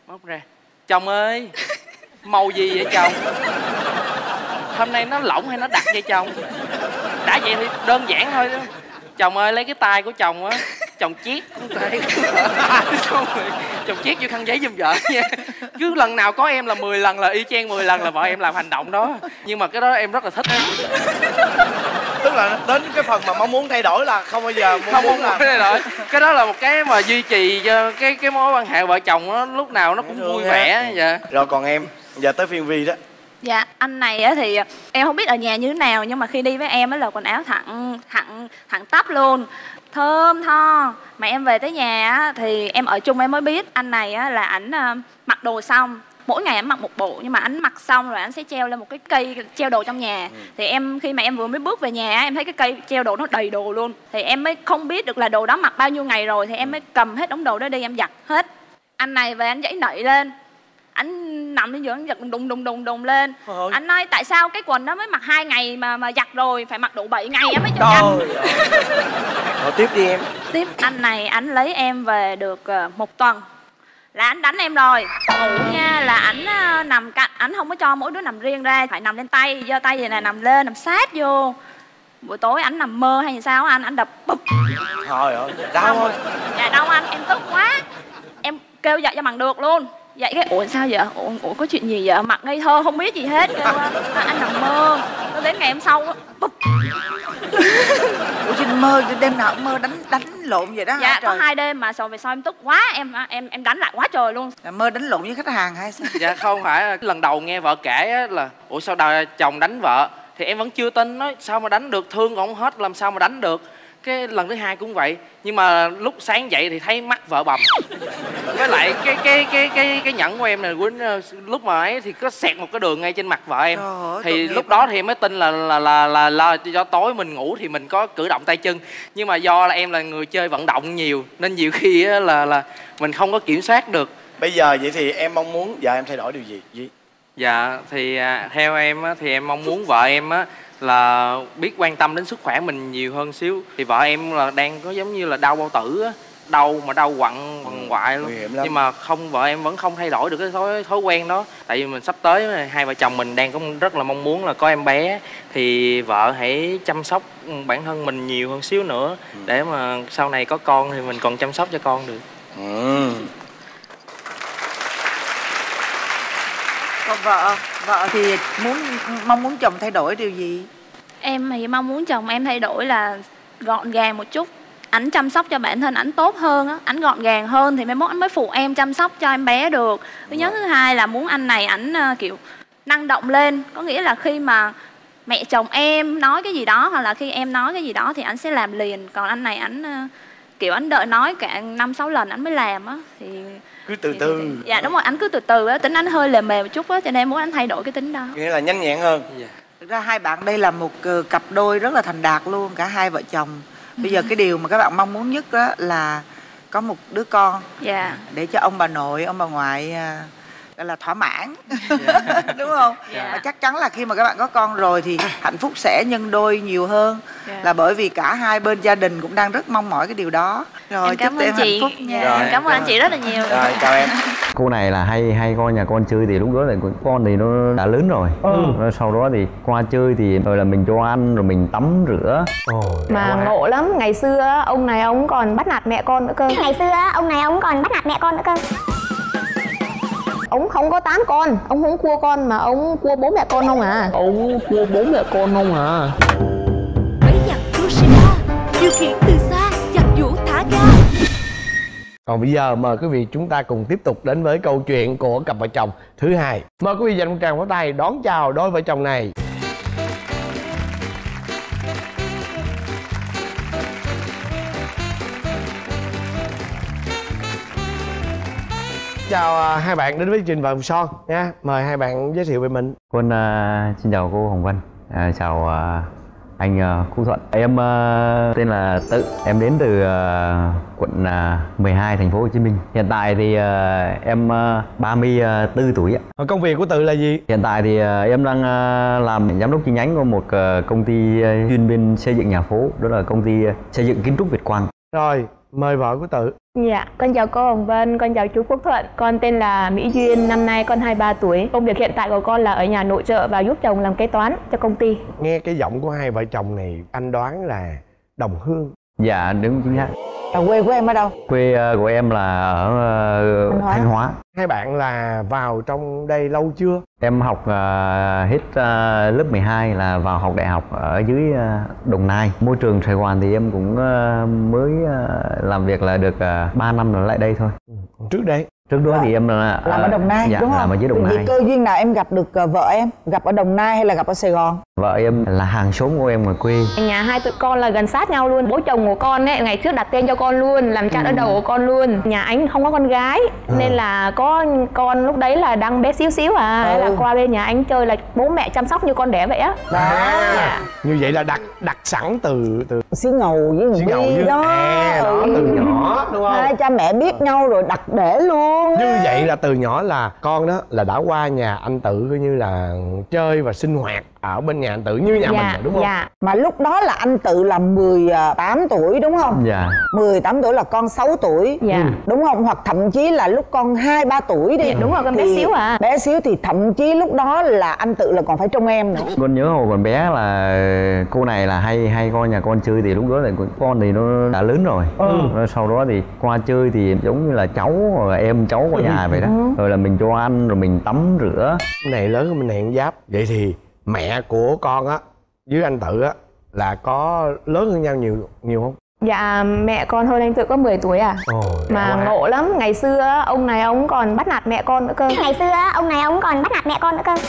Móc ra. Chồng ơi, màu gì vậy chồng? Hôm nay nó lỏng hay nó đặc vậy chồng? Đã vậy thì đơn giản thôi đó. Chồng ơi, lấy cái tay của chồng á, chồng chiết tay xong rồi chồng chiết vô khăn giấy giùm vợ nha. Cứ lần nào có em là 10 lần là y chang 10 lần là vợ em làm hành động đó. Nhưng mà cái đó em rất là thích. Tức là đến cái phần mà mong muốn thay đổi là không bao giờ không muốn thay đổi. Cái đó là một cái mà duy trì cho cái mối quan hệ vợ chồng nó lúc nào nó cũng vui vẻ. Dạ. Rồi còn em, giờ tới phiên Vi đó. Dạ, anh này á thì em không biết ở nhà như thế nào, nhưng mà khi đi với em á là quần áo thẳng tắp luôn, thơm tho. Mà em về tới nhà á thì em ở chung em mới biết anh này á là ảnh mặc đồ xong, mỗi ngày ảnh mặc một bộ, nhưng mà ảnh mặc xong rồi ảnh sẽ treo lên một cái cây treo đồ trong nhà. Thì em khi mà em vừa mới bước về nhà em thấy cái cây treo đồ nó đầy đồ luôn, thì em mới không biết được là đồ đó mặc bao nhiêu ngày rồi, thì em mới cầm hết đống đồ đó đi em giặt hết. Anh này về anh giãy nảy lên, anh nằm lên giường anh giật đùng lên. Anh nói tại sao cái quần đó mới mặc 2 ngày mà giặt rồi, phải mặc đủ 7 ngày em mới cho anh. Rồi tiếp đi em. Tiếp anh này anh lấy em về được 1 tuần là anh đánh em rồi. Ngủ nha là ảnh nằm cạnh, ảnh không có cho mỗi đứa nằm riêng ra, phải nằm lên tay, giơ tay vậy nè, nằm lên, nằm sát vô. Buổi tối ảnh nằm mơ hay sao anh đập bụp. Trời ơi, đau thôi. Dạ đau anh, em tức quá. Em kêu dậy cho bằng được luôn. Vậy cái ủa sao vậy? Ủa có chuyện gì vậy? Mặt ngây thơ không biết gì hết. Kêu anh nằm mơ. Nó đến ngày hôm sau bụp. Ủa trên mơ đêm nào cũng mơ đánh lộn vậy đó dạ hả? Có 2 đêm mà sau về sau em tức quá, em đánh lại quá trời luôn. Là mơ đánh lộn với khách hàng hay sao? Dạ không phải, lần đầu nghe vợ kể á là ủa sao đời chồng đánh vợ, thì em vẫn chưa tin, nói sao mà đánh được, thương còn không hết làm sao mà đánh được. Cái lần thứ 2 cũng vậy, nhưng mà lúc sáng dậy thì thấy mắt vợ bầm. Với lại cái nhẫn của em này Quýnh, lúc mà ấy thì có xẹt một cái đường ngay trên mặt vợ em. Thì lúc đó thì em mới tin là do tối mình ngủ thì mình có cử động tay chân, nhưng mà do là em là người chơi vận động nhiều nên nhiều khi là mình không có kiểm soát được. Bây giờ vậy thì em mong muốn vợ em thay đổi điều gì? Dạ thì theo em á, thì em mong muốn vợ em á là biết quan tâm đến sức khỏe mình nhiều hơn xíu. Thì vợ em là đang có giống như là đau bao tử á, đau quặn quại luôn. Nhưng mà vợ em vẫn không thay đổi được cái thói quen đó. Tại vì mình sắp tới hai vợ chồng mình đang có rất là mong muốn là có em bé, thì vợ hãy chăm sóc bản thân mình nhiều hơn xíu nữa, để mà sau này có con thì mình còn chăm sóc cho con được. Còn vợ thì mong muốn chồng thay đổi điều gì? Em thì mong muốn chồng em thay đổi là gọn gàng một chút. Ảnh chăm sóc cho bản thân ảnh tốt hơn á, ảnh gọn gàng hơn thì mai mốt ảnh mới phụ em chăm sóc cho em bé được. Thứ nhất, thứ hai là muốn anh này ảnh kiểu năng động lên, có nghĩa là khi mà mẹ chồng em nói cái gì đó hoặc là khi em nói cái gì đó thì ảnh sẽ làm liền. Còn anh này ảnh kiểu ảnh đợi nói cả 5-6 lần ảnh mới làm á, thì cứ từ từ. Dạ đúng rồi, ảnh cứ từ từ á, tính ảnh hơi lề mề một chút á, cho nên muốn ảnh thay đổi cái tính đó. Nghĩa là nhanh nhẹn hơn. Thực ra hai bạn đây là một cặp đôi rất là thành đạt luôn, cả hai vợ chồng. Bây giờ cái điều mà các bạn mong muốn nhất đó là có một đứa con. Dạ. Để cho ông bà nội, ông bà ngoại gọi là thỏa mãn. Đúng không? Và chắc chắn là khi mà các bạn có con rồi thì hạnh phúc sẽ nhân đôi nhiều hơn. Là bởi vì cả hai bên gia đình cũng đang rất mong mỏi cái điều đó. Rồi em cảm ơn em chị hạnh phúc nha. Rồi, cảm ơn anh chị rất là nhiều. Rồi chào em. Cô này là hay coi nhà con chơi, thì lúc đó là con thì nó đã lớn rồi. Rồi sau đó thì qua chơi thì rồi là mình cho ăn rồi mình tắm rửa. Mà ngộ lắm, ngày xưa ông này ông còn bắt nạt mẹ con nữa cơ. Ông không có tán con, ông không cua con mà ông cua bố mẹ con không à. Máy giặt Toshiba, điều khiển từ xa, giặt giũ thả ga. Còn bây giờ mời quý vị chúng ta cùng tiếp tục đến với câu chuyện của cặp vợ chồng thứ hai. Mời quý vị dành một tràng pháo tay đón chào đôi vợ chồng này. Chào hai bạn đến với chương trình Vàng Son nha. Mời hai bạn giới thiệu về mình. Quân xin chào cô Hồng Vân, chào anh Quốc Thuận. Em tên là Tự, em đến từ quận 12 thành phố Hồ Chí Minh. Hiện tại thì em 34 tuổi ạ. Công việc của Tự là gì? Hiện tại thì em đang làm giám đốc chi nhánh của một công ty chuyên bên xây dựng nhà phố, đó là công ty xây dựng kiến trúc Việt Quang. Rồi, mời vợ của Tự. Dạ, con chào cô Hồng Vân, con chào chú Quốc Thuận. Con tên là Mỹ Duyên, năm nay con 23 tuổi. Công việc hiện tại của con là ở nhà nội trợ và giúp chồng làm kế toán cho công ty. Nghe cái giọng của hai vợ chồng này, anh đoán là đồng hương. Dạ, đúng chính xác. Quê của em ở đâu? Quê của em là ở Thanh Hóa. Hai bạn là vào trong đây lâu chưa? Em học hết lớp 12 là vào học đại học ở dưới Đồng Nai. Môi trường Sài Gòn thì em cũng mới làm việc là được 3 năm rồi lại đây thôi. Trước đây? Trước đó thì em là làm ở Đồng Nai, dạ, đúng không? Làm ở dưới Đồng Nai. Vậy cơ duyên nào em gặp được vợ em? Gặp ở Đồng Nai hay là gặp ở Sài Gòn? Vợ em là hàng xóm của em ngoài quê. Nhà hai tụi con là gần sát nhau luôn. Bố chồng của con ấy ngày trước đặt tên cho con luôn, làm cha đỡ đầu của con luôn. Nhà anh không có con gái nên là có con lúc đấy là đang bé xíu xíu à. Là qua bên nhà anh chơi là bố mẹ chăm sóc như con đẻ vậy á. Dạ. Như vậy là đặt sẵn từ xí ngầu với xí ngầu với đó. Đó từ nhỏ đúng không? Hai cha mẹ biết nhau rồi đặt để luôn. Như vậy là từ nhỏ là con đó là đã qua nhà anh Tự coi như là chơi và sinh hoạt ở bên nhà anh Tự như nhà mình rồi, đúng không? Dạ. Mà lúc đó là anh Tự là 18 tuổi đúng không? Dạ. 18 tuổi là con 6 tuổi. Dạ. Đúng không? Hoặc thậm chí là lúc con 2-3 tuổi đi. Dạ, đúng rồi, con bé xíu à. Bé xíu thì thậm chí lúc đó là anh Tự là còn phải trông em nữa. Con nhớ hồi còn bé là cô này là hay con nhà con chơi thì lúc đó là con thì nó đã lớn rồi. Sau đó thì qua chơi thì giống như là cháu rồi em cháu qua nhà vậy đó. Rồi là mình cho ăn rồi mình tắm rửa. Cái này lớn hơn mình này con Giáp. Vậy thì mẹ của con á với anh Tự á là có lớn hơn nhau nhiều không? Dạ, mẹ con hơn anh Tự có 10 tuổi à. Mà ngộ lắm, ngày xưa ông này ông còn bắt nạt mẹ con nữa cơ. Ngày xưa ông này ông còn bắt nạt mẹ con nữa cơ.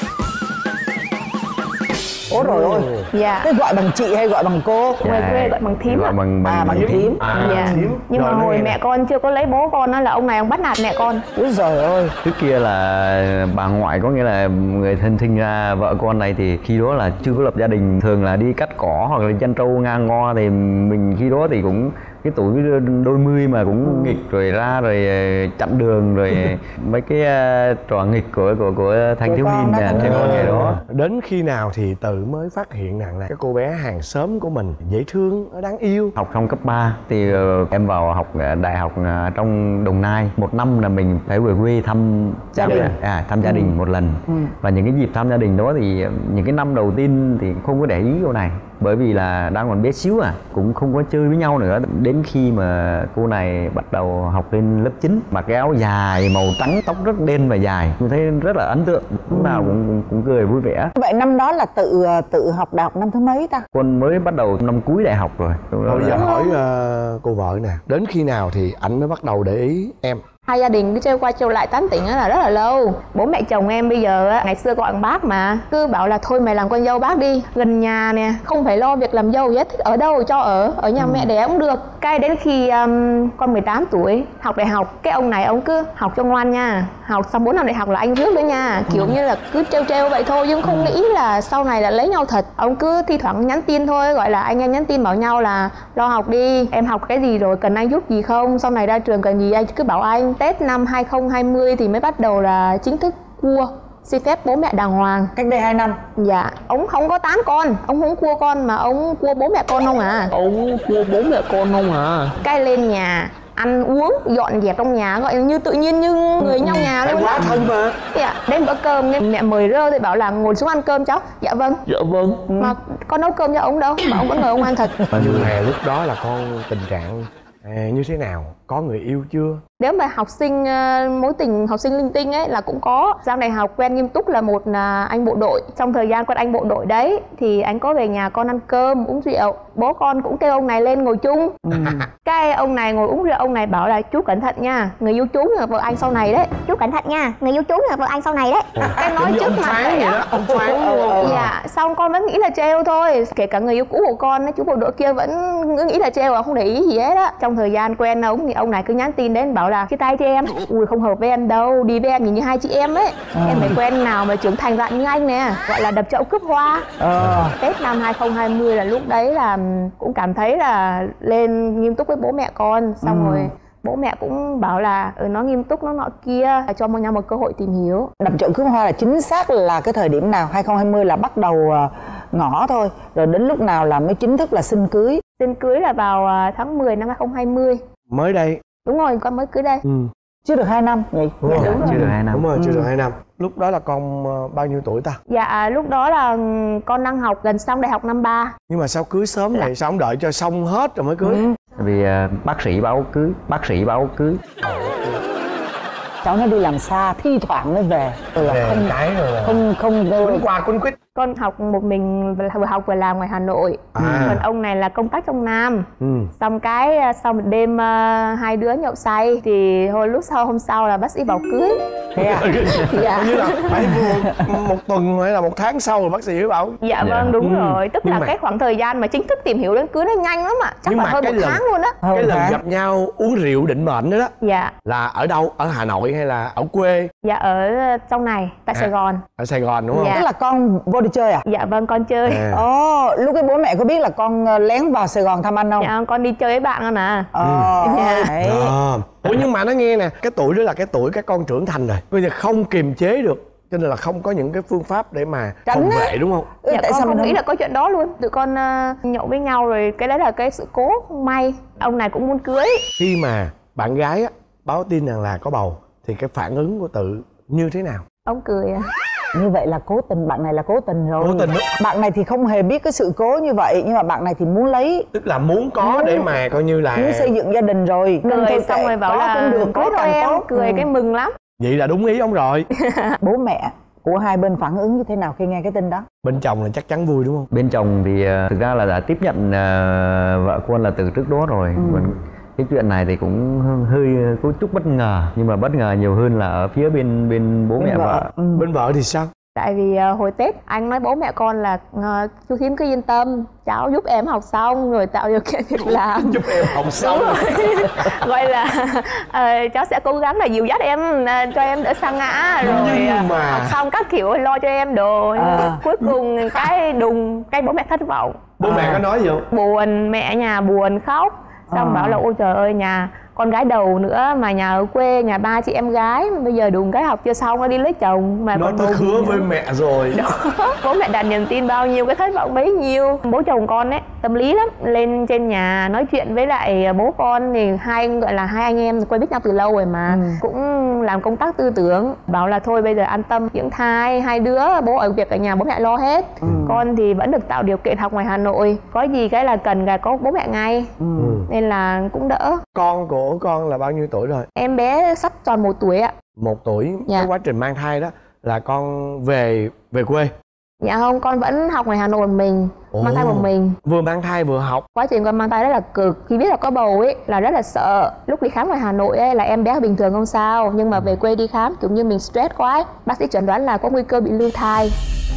Ôi rồi ôi. Dạ. Thế gọi bằng chị hay gọi bằng cô? Ngoài quê gọi bằng thím. Gọi bằng thím. Dạ. Nhưng mà hồi mẹ con chưa có lấy bố con đó là ông này ông bắt nạt mẹ con. Úi giời ơi. Trước kia là bà ngoại, có nghĩa là người thân sinh ra vợ con này thì khi đó là chưa có lập gia đình, thường là đi cắt cỏ hoặc là chăn trâu ngang ngo thì mình khi đó thì cũng cái tuổi đôi mươi mà cũng nghịch rồi ra rồi chặn đường rồi mấy cái trò nghịch của thanh thiếu niên nè trẻ con ngày đó. Đến khi nào thì Tự mới phát hiện rằng là cái cô bé hàng xóm của mình dễ thương, đáng yêu? Học xong cấp 3 thì em vào học đại học trong Đồng Nai. Một năm là mình phải về quê thăm gia đình, thăm gia đình một lần. Và những cái dịp thăm gia đình đó thì những cái năm đầu tiên thì không có để ý cô này, bởi vì là đang còn bé xíu cũng không có chơi với nhau nữa. Đến khi mà cô này bắt đầu học lên lớp 9, mặc cái áo dài màu trắng, tóc rất đen và dài, tôi thấy rất là ấn tượng, lúc nào cũng cười vui vẻ. Vậy năm đó là tự học đại học năm thứ mấy ta? Con mới bắt đầu năm cuối đại học rồi. Bây giờ hỏi cô vợ nè, đến khi nào thì anh mới bắt đầu để ý em? Hai gia đình cứ trêu qua trêu lại tán tỉnh là rất là lâu. Bố mẹ chồng em bây giờ ngày xưa gọi bác mà cứ bảo là thôi mày làm con dâu bác đi, gần nhà nè, không phải lo việc làm dâu hết, thích ở đâu cho ở nhà mẹ đẻ cũng được. Cái đến khi con 18 tuổi học đại học, cái ông này ông cứ học cho ngoan nha, học xong 4 năm đại học là anh rước nữa nha, kiểu như là cứ trêu vậy thôi nhưng không nghĩ là sau này là lấy nhau thật. Ông cứ thi thoảng nhắn tin thôi, gọi là anh em nhắn tin bảo nhau là lo học đi, em học cái gì rồi, cần anh giúp gì không, sau này ra trường cần gì anh cứ bảo anh. Tết năm 2020 thì mới bắt đầu là chính thức cua, xin phép bố mẹ đàng hoàng. Cách đây 2 năm. Dạ, ông không có tán con, ông không cua con mà ông cua bố mẹ con không à. Ông cua bố mẹ con không à. Cái lên nhà ăn uống dọn dẹp trong nhà gọi như tự nhiên như người nhau nhà luôn. Quá thân mà. Dạ, đến bữa cơm mẹ mời rơ thì bảo là ngồi xuống ăn cơm cháu. Dạ vâng. Dạ vâng. Mà con nấu cơm cho ông đâu, mà ông vẫn ngồi ông ăn thật. Nhưng mà lúc đó là con tình trạng như thế nào? Có người yêu chưa? Nếu mà học sinh mối tình học sinh linh tinh ấy là cũng có. Giang đại học quen nghiêm túc là một anh bộ đội. Trong thời gian quen anh bộ đội đấy thì anh có về nhà con ăn cơm uống rượu, bố con cũng kêu ông này lên ngồi chung. Cái ông này ngồi uống rượu, ông này bảo là chú cẩn thận nha, người yêu chú là vợ anh sau này đấy. Chú cẩn thận nha, người yêu chú là vợ anh sau này đấy. Cái nói trước mặt vậy đó. Ông Phán luôn. Dạ, xong con vẫn nghĩ là trêu thôi. Kể cả người yêu cũ của con, chú bộ đội kia vẫn nghĩ là trêu, không để ý gì hết á. Trong thời gian quen ông thì ông này cứ nhắn tin đến bảo là chia tay cho em. Ui không hợp với em đâu, đi với em nhìn như hai chị em ấy. Em phải quen nào mà trưởng thành dạng như anh nè, gọi là đập chậu cướp hoa. Tết năm 2020 là lúc đấy là cũng cảm thấy là lên nghiêm túc với bố mẹ con. Xong rồi bố mẹ cũng bảo là nó nghiêm túc nó nọ kia, cho nhau một cơ hội tìm hiểu. Đập chậu cướp hoa là chính xác là cái thời điểm nào? 2020 là bắt đầu ngõ thôi, rồi đến lúc nào là mới chính thức là xin cưới? Xin cưới là vào tháng 10 năm 2020. Mới đây. Đúng rồi, con mới cưới đây. Chưa được 2 năm nhỉ? Đúng rồi. Chưa được 2 năm. Đúng rồi, chưa được 2 năm. Lúc đó là con bao nhiêu tuổi ta? Dạ lúc đó là con đang học gần xong đại học năm 3. Nhưng mà sao cưới sớm vậy? Sao không đợi cho xong hết rồi mới cưới? Vì bác sĩ báo cưới, bác sĩ báo cưới. Cháu nó đi làm xa, thi thoảng mới về. Rồi là không cái rồi là không quấn qua quấn quýt. Con học một mình, vừa học vừa làm ngoài Hà Nội. Còn ông này là công tác trong Nam. Xong cái sau một đêm hai đứa nhậu say thì lúc hôm sau là bác sĩ bảo cưới. Thế à? Dạ. Như là phải một tuần hay là 1 tháng sau rồi bác sĩ mới bảo. Dạ vâng, đúng rồi. Tức là cái khoảng thời gian mà chính thức tìm hiểu đến cưới nó nhanh lắm ạ. Chắc là hơn 1 tháng luôn á. Cái lần gặp nhau uống rượu định mệnh đó. Dạ. Là ở đâu? Ở Hà Nội hay là ở quê? Dạ ở trong này, tại Sài Gòn. Ở Sài Gòn đúng không? Tức là con vô đi chơi à? Dạ vâng, con chơi. Lúc ấy bố mẹ có biết là con lén vào Sài Gòn thăm anh không? Dạ con đi chơi với bạn con à. Ủa nhưng mà nó nghe nè, cái tuổi đó là cái tuổi các con trưởng thành rồi, bây giờ không kiềm chế được, cho nên là không có những cái phương pháp để mà phòng vệ đúng không? Dạ tại con sao không nghĩ là có chuyện đó luôn. Tụi con nhậu với nhau rồi, cái đấy là cái sự cố không may. Ông này cũng muốn cưới. Khi mà bạn gái á, báo tin rằng là có bầu thì cái phản ứng của Tự như thế nào? Ông cười à. Như vậy là cố tình, bạn này là cố tình rồi. Cố tình đó. Bạn này thì không hề biết cái sự cố như vậy, nhưng mà bạn này thì muốn lấy. Tức là muốn có để mà coi như là muốn xây dựng gia đình rồi. Cười xong rồi bảo là cũng được, có thôi em. Cười cái mừng lắm. Vậy là đúng ý ông rồi. Bố mẹ của hai bên phản ứng như thế nào khi nghe cái tin đó? Bên chồng là chắc chắn vui đúng không? Bên chồng thì thực ra là đã tiếp nhận vợ con là từ trước đó rồi. Cái chuyện này thì cũng hơi có chút bất ngờ, nhưng mà bất ngờ nhiều hơn là ở phía bên bố mẹ vợ. Bên vợ thì sao? Tại vì hồi Tết anh nói bố mẹ con là chú Thím cứ yên tâm, cháu giúp em học xong rồi tạo điều kiện việc làm. Giúp em học xong. Gọi là cháu sẽ cố gắng là dìu dắt em, cho em đỡ sa ngã rồi học xong các kiểu lo cho em đồ. Cuối cùng cái đùng, cái bố mẹ thất vọng. Bố mẹ có nói gì không? Buồn, mẹ nhà buồn khóc. Xong bảo là ôi trời ơi, nhà con gái đầu nữa mà nhà ở quê, nhà 3 chị em gái, bây giờ đùng cái học chưa xong nó đi lấy chồng mà nó còn tôi hứa với mẹ rồi. Đó. Bố mẹ đặt niềm tin bao nhiêu cái thất vọng bấy nhiêu. Bố chồng con ấy tâm lý lắm, lên trên nhà nói chuyện với lại bố con thì gọi là hai anh em quen biết nhau từ lâu rồi mà cũng làm công tác tư tưởng, bảo là thôi bây giờ an tâm dưỡng thai, hai đứa bố ở việc ở nhà bố mẹ lo hết, con thì vẫn được tạo điều kiện học ngoài Hà Nội, có gì cái là cần là có bố mẹ ngay, nên là cũng đỡ. Con của con là bao nhiêu tuổi rồi? Em bé sắp tròn 1 tuổi ạ. 1 tuổi. Cái quá trình mang thai đó là con về quê? Dạ không, con vẫn học ngoài Hà Nội một mình, mang thai một mình. Vừa mang thai vừa học. Quá trình con mang thai rất là cực. Khi biết là có bầu ấy là rất là sợ. Lúc đi khám ngoài Hà Nội ấy là em bé bình thường không sao, nhưng mà về quê đi khám kiểu như mình stress quá ấy. Bác sĩ chẩn đoán là có nguy cơ bị lưu thai.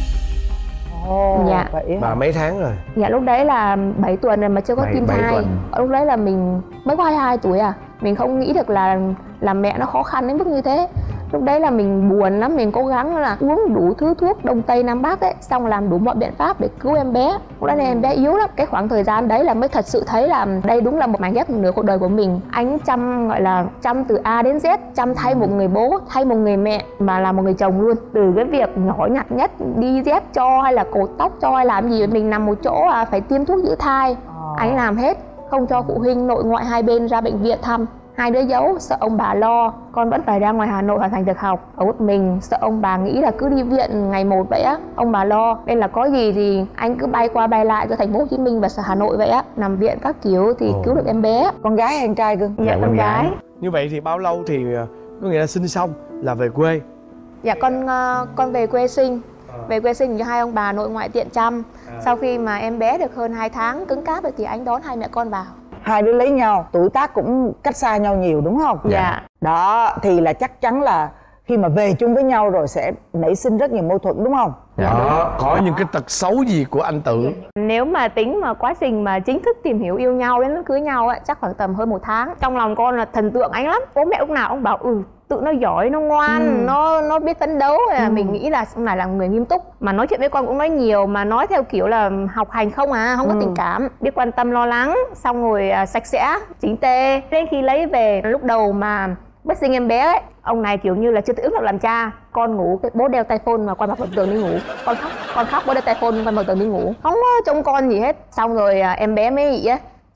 Dạ. Và mấy tháng rồi? Dạ lúc đấy là 7 tuần rồi mà chưa có tim thai. Lúc đấy là mình mới có 22 tuổi à. Mình không nghĩ được là làm mẹ nó khó khăn đến mức như thế. Lúc đấy là mình buồn lắm, mình cố gắng là uống đủ thứ thuốc Đông Tây Nam Bắc ấy, xong làm đủ mọi biện pháp để cứu em bé. Lúc đấy là em bé yếu lắm. Cái khoảng thời gian đấy là mới thật sự thấy là đây đúng là một mảnh ghép nửa cuộc đời của mình. Anh chăm, gọi là chăm từ A đến Z, chăm thay một người bố, thay một người mẹ mà là một người chồng luôn. Từ cái việc nhỏ nhặt nhất, đi dép cho hay là cột tóc cho hay làm gì, mình nằm một chỗ phải tiêm thuốc giữ thai. Anh làm hết, không cho phụ huynh nội ngoại hai bên ra bệnh viện thăm. Hai đứa giấu, sợ ông bà lo. Con vẫn phải ra ngoài Hà Nội hoàn thành việc học ở một mình, sợ ông bà nghĩ là cứ đi viện ngày một vậy á, ông bà lo. Nên là có gì thì anh cứ bay qua bay lại cho thành phố Hồ Chí Minh và Hà Nội vậy á, nằm viện các kiểu thì cứu được em bé. Con gái hay con trai cưng? Dạ con gái. Như vậy thì bao lâu thì có nghĩa là sinh xong là về quê? Dạ con về quê sinh. Về quê sinh cho hai ông bà nội ngoại tiện chăm. Sau khi mà em bé được hơn 2 tháng cứng cáp rồi thì anh đón hai mẹ con vào. Hai đứa lấy nhau, tuổi tác cũng cách xa nhau nhiều đúng không? Dạ. Đó, thì là chắc chắn là khi mà về chung với nhau rồi sẽ nảy sinh rất nhiều mâu thuẫn đúng không? Đó, có những cái tật xấu gì của anh Tự? Nếu mà tính mà quá trình mà chính thức tìm hiểu yêu nhau đến cưới nhau ấy, chắc khoảng tầm hơn 1 tháng. Trong lòng con là thần tượng anh lắm. Bố mẹ lúc nào ông bảo Tự nó giỏi, nó ngoan, nó biết phấn đấu. Mình nghĩ là ông này là người nghiêm túc. Mà nói chuyện với con cũng nói nhiều, mà nói theo kiểu là học hành không không có tình cảm. Biết quan tâm lo lắng, xong rồi sạch sẽ, chính tê. Đến khi lấy về, lúc đầu mà bất sinh em bé ấy, ông này kiểu như là chưa tự ứng được làm cha. Con ngủ, bố đeo tai phone mà quay mặt vào tường đi ngủ. Con khóc, bố đeo tai phone quay mặt tường đi ngủ. Không có trông con gì hết. Xong rồi em bé mới nghĩ á,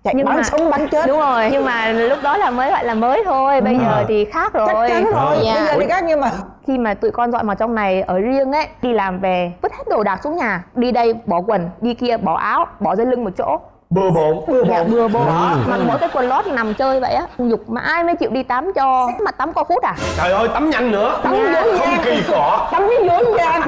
chạy nhưng bắn mà sống bắn chết. Đúng rồi, nhưng mà lúc đó là mới gọi là mới thôi, bây giờ thì khác rồi. Chắc chắn rồi, Dạ. bây giờ thì khác. Nhưng mà khi mà tụi con dọn vào trong này ở riêng ấy, đi làm về vứt hết đồ đạc xuống nhà, đi đây bỏ quần, đi kia bỏ áo, bỏ dây lưng một chỗ, bừa bộn. Dạ, bừa bộn. Mặc mỗi cái quần lót nằm chơi vậy á, dục mà ai mới chịu đi tắm cho. Mà tắm có phút à? Trời ơi, tắm nhanh nữa. Tắm không kỳ cọ. tắm với vốn ra.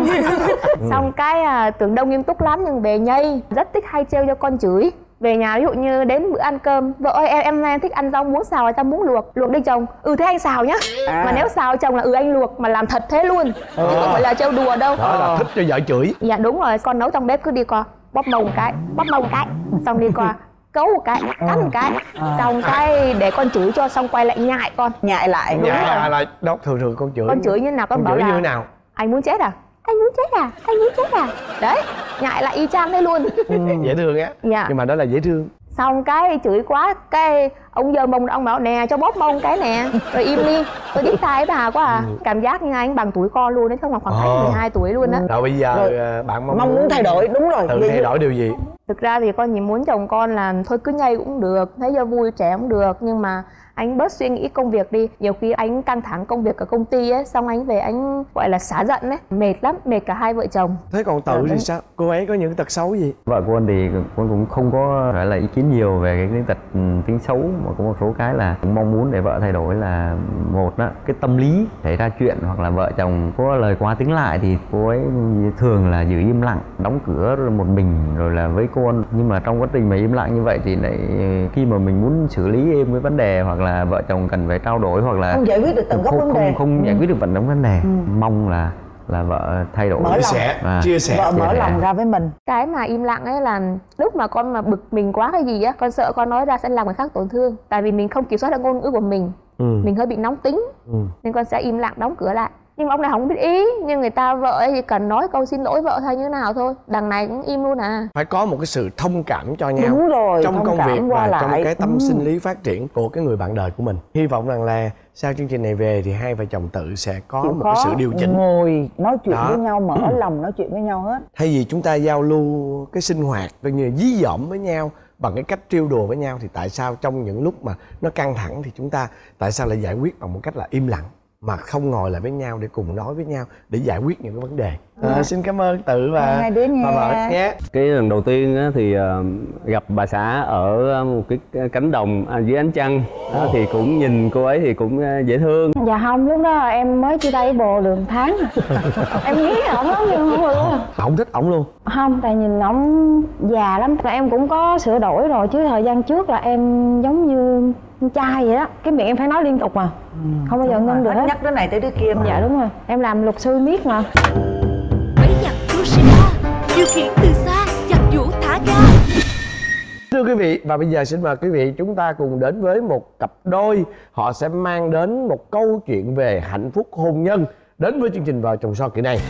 Xong cái tưởng đâu nghiêm túc lắm nhưng về nhây, rất thích hay trêu cho con chửi. Về nhà ví dụ như đến bữa ăn cơm, vợ ơi em thích ăn rau muống xào hay tao muốn luộc đi chồng. Thế anh xào nhá. Mà nếu xào chồng là anh luộc, mà làm thật thế luôn, chứ không phải là trêu đùa đâu. Đó là thích cho vợ chửi. Dạ đúng rồi, con nấu trong bếp cứ đi qua bóp mông một cái, xong đi qua cấu một cái, cắn một cái, xong cái để con chửi cho, xong quay lại nhại con. Nhại lại. Nhại lại đó, thường con chửi. Con chửi như nào? Con bảo chửi là như thế nào? Anh muốn chết à? Anh muốn chết à? Anh muốn chết à? Đấy, nhại lại y chang thế luôn. Dễ thương á. Dạ. Nhưng mà đó là dễ thương. Xong cái chửi quá, cái ông giơ mông, ông bảo nè cho bóp mông cái nè, rồi im đi. Tôi biết tai bà quá à. Cảm giác như anh bằng tuổi con luôn đấy, không, khoảng cách 12 tuổi luôn á. Rồi bây giờ bạn mong muốn thay đổi. Đúng rồi. Tự thay đổi điều gì? Thực ra thì con chỉ muốn chồng con là thôi cứ nhây cũng được, thấy cho vui trẻ cũng được, nhưng mà anh bớt suy nghĩ công việc đi. Nhiều khi anh căng thẳng công việc ở công ty ấy, xong anh về anh gọi là xả giận ấy, mệt lắm, mệt cả hai vợ chồng. Thế còn Tự thì sao? Cô ấy có những tật xấu gì? Vợ của con thì con cũng không có phải là ý kiến nhiều về cái tật tính xấu, mà có một số cái là cũng mong muốn để vợ thay đổi. Là một đó, cái tâm lý xảy ra chuyện hoặc là vợ chồng có lời quá tính lại thì cô ấy thường là giữ im lặng, đóng cửa rồi một mình rồi là với con. Nhưng mà trong quá trình mà im lặng như vậy thì lại khi mà mình muốn xử lý êm với vấn đề, hoặc là vợ chồng cần phải trao đổi, hoặc là không giải quyết được tận gốc vấn đề, không giải quyết được tận gốc vấn đề. Mong là vợ thay đổi, chia sẻ vợ mở lòng ra với mình. Cái mà im lặng ấy là lúc mà con mà bực mình quá cái gì á, con sợ con nói ra sẽ làm người khác tổn thương, tại vì mình không kiểm soát được ngôn ngữ của mình. Mình hơi bị nóng tính, nên con sẽ im lặng đóng cửa lại. Nhưng mà ông này không biết ý, nhưng người ta vợ ấy thì cần nói câu xin lỗi vợ hay như nào thôi, đằng này cũng im luôn à. Phải có một cái sự thông cảm cho nhau. Đúng rồi, trong công việc và lại. trong cái tâm sinh lý phát triển của cái người bạn đời của mình. Hy vọng rằng là sau chương trình này về thì hai vợ chồng Tự sẽ có một cái sự điều chỉnh, ngồi nói chuyện với nhau, mở lòng nói chuyện với nhau hết. Thay vì chúng ta giao lưu cái sinh hoạt coi như dí dỏm với nhau bằng cái cách trêu đùa với nhau, thì tại sao trong những lúc mà nó căng thẳng thì chúng ta tại sao lại giải quyết bằng một cách là im lặng, mà không ngồi lại với nhau để cùng nói với nhau để giải quyết những cái vấn đề. Xin cảm ơn Tự và hai đứa vợ nhé. Cái lần đầu tiên thì gặp bà xã ở một cái cánh đồng dưới ánh trăng thì cũng nhìn cô ấy thì cũng dễ thương. Dạ không, lúc đó em mới chia tay với bồ được 1 tháng. Em nghĩ ổng lắm nhưng không được. Không thích ổng luôn? Không, tại nhìn ổng già lắm. Và em cũng có sửa đổi rồi, chứ thời gian trước là em giống như con trai vậy đó, cái miệng em phải nói liên tục mà không bao giờ ngưng được hết. Nhắc đứa này tới đứa kia mà. Dạ đúng rồi, em làm luật sư miết mà. Máy giặt Toshiba điều khiển từ xa, giặt giũ thả ga. Thưa quý vị, và bây giờ xin mời quý vị chúng ta cùng đến với một cặp đôi. Họ sẽ mang đến một câu chuyện về hạnh phúc hôn nhân đến với chương trình Vợ Chồng Son kỳ này.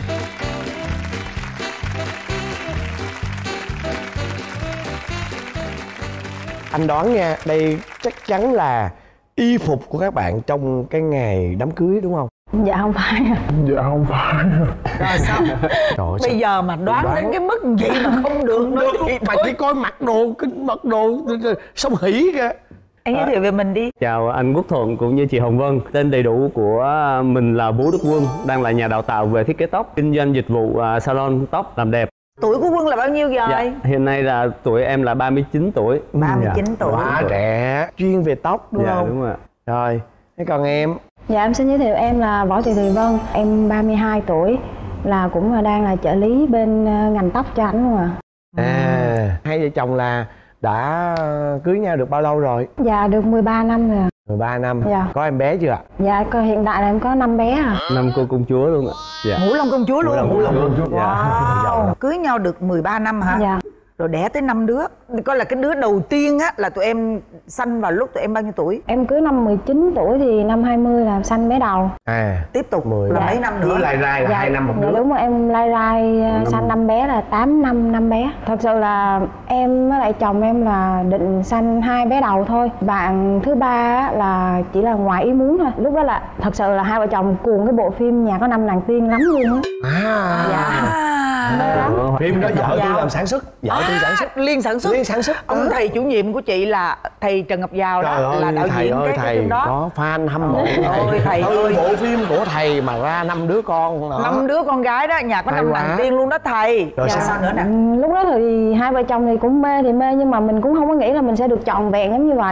Anh đoán nha, đây chắc chắn là y phục của các bạn trong cái ngày đám cưới đúng không? Dạ không phải. Dạ không phải. Rồi sao? Bây giờ mà đoán đến cái mức vậy mà không được nữa thì mà chỉ coi mặc đồ xong hỉ kìa. Anh giới thiệu về mình đi. Chào anh Quốc Thuận cũng như chị Hồng Vân. Tên đầy đủ của mình là Vũ Đức Quân, đang là nhà đào tạo về thiết kế tóc, kinh doanh dịch vụ salon tóc làm đẹp. Tuổi của Quân là bao nhiêu rồi? Dạ, hiện nay là tuổi em là 39 tuổi. 39 tuổi. Quá trẻ, chuyên về tóc đúng không? Dạ đúng rồi. Rồi, thế còn em? Dạ em xin giới thiệu em là Võ Thị Thùy Vân. Em 32 tuổi, là cũng đang là trợ lý bên ngành tóc cho ảnh luôn à. Hai vợ chồng là đã cưới nhau được bao lâu rồi? Dạ được 13 năm rồi. 13 năm. Dạ. Có em bé chưa ạ? Dạ hiện tại là em có 5 bé à. 5 cô công chúa luôn ạ. Dạ. Ngũ Long công chúa luôn. Ngũ Long công chúa. Wow. Cưới nhau được 13 năm hả? Dạ. Rồi đẻ tới 5 đứa. Coi là cái đứa đầu tiên á là tụi em sanh vào lúc tụi em bao nhiêu tuổi? Em cưới năm 19 tuổi thì năm 20 là sanh bé đầu. Tiếp tục 10 là mấy năm nữa? Cứ lai rai là 2 năm một đứa. Dạ đúng rồi, em lai rai sanh 5 bé là 8 năm 5 bé. Thật sự là em với lại chồng em là định sanh 2 bé đầu thôi. Bạn thứ ba là chỉ là ngoài ý muốn thôi. Lúc đó là thật sự là hai vợ chồng cuồng cái bộ phim Nhà Có Năm Nàng Tiên lắm luôn á. Dạ. Phim đó vợ tôi làm sản xuất, vợ tôi sản xuất, liên sản xuất. Ông thầy chủ nhiệm của chị là thầy Trần Ngọc Giao đó, là đạo diễn cái phim đó. Có fan hâm mộ thầy ơi, bộ phim của thầy mà ra 5 đứa con đó. 5 đứa con gái đó, nhà có 5 nàng tiên luôn đó thầy. Rồi sao nữa nè? Lúc đó thì hai vợ chồng thì cũng mê nhưng mà mình cũng không có nghĩ là mình sẽ được trọn vẹn giống như vậy.